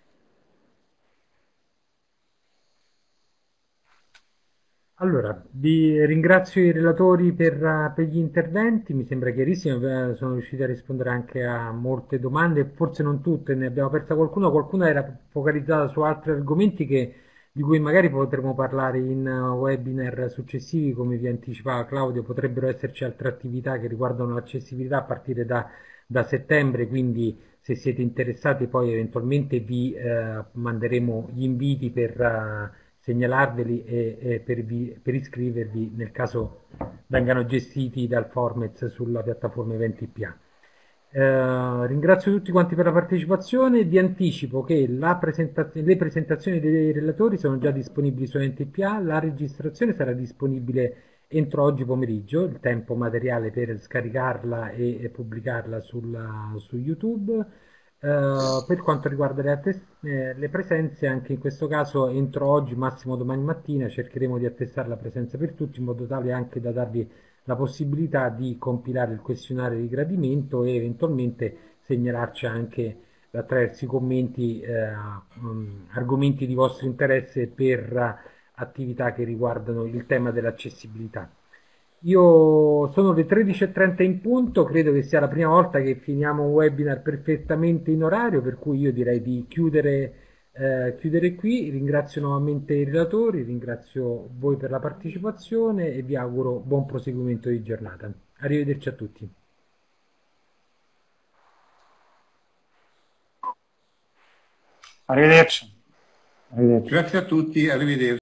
Allora, vi ringrazio i relatori per, per gli interventi, mi sembra chiarissimo, sono riusciti a rispondere anche a molte domande, forse non tutte, ne abbiamo persa qualcuna, qualcuna era focalizzata su altri argomenti che di cui magari potremo parlare in webinar successivi, come vi anticipava Claudio, potrebbero esserci altre attività che riguardano l'accessibilità a partire da, da settembre, quindi se siete interessati poi eventualmente vi eh, manderemo gli inviti per eh, segnalarveli e, e per, vi, per iscrivervi nel caso vengano gestiti dal Formez sulla piattaforma Eventi P A. Eh, ringrazio tutti quanti per la partecipazione, vi anticipo che la presentazio- le presentazioni dei relatori sono già disponibili su Eventi P A, la registrazione sarà disponibile entro oggi pomeriggio, il tempo materiale per scaricarla e, e pubblicarla sulla, su YouTube. Uh, per quanto riguarda le, eh, le presenze, anche in questo caso entro oggi, massimo domani mattina, cercheremo di attestare la presenza per tutti in modo tale anche da darvi la possibilità di compilare il questionario di gradimento e eventualmente segnalarci anche attraverso i commenti eh, um, argomenti di vostro interesse per uh, attività che riguardano il tema dell'accessibilità. Io sono le tredici e trenta in punto, credo che sia la prima volta che finiamo un webinar perfettamente in orario, per cui io direi di chiudere, eh, chiudere qui. Ringrazio nuovamente i relatori, ringrazio voi per la partecipazione e vi auguro buon proseguimento di giornata. Arrivederci a tutti. Arrivederci. Arrivederci. Grazie a tutti, arrivederci.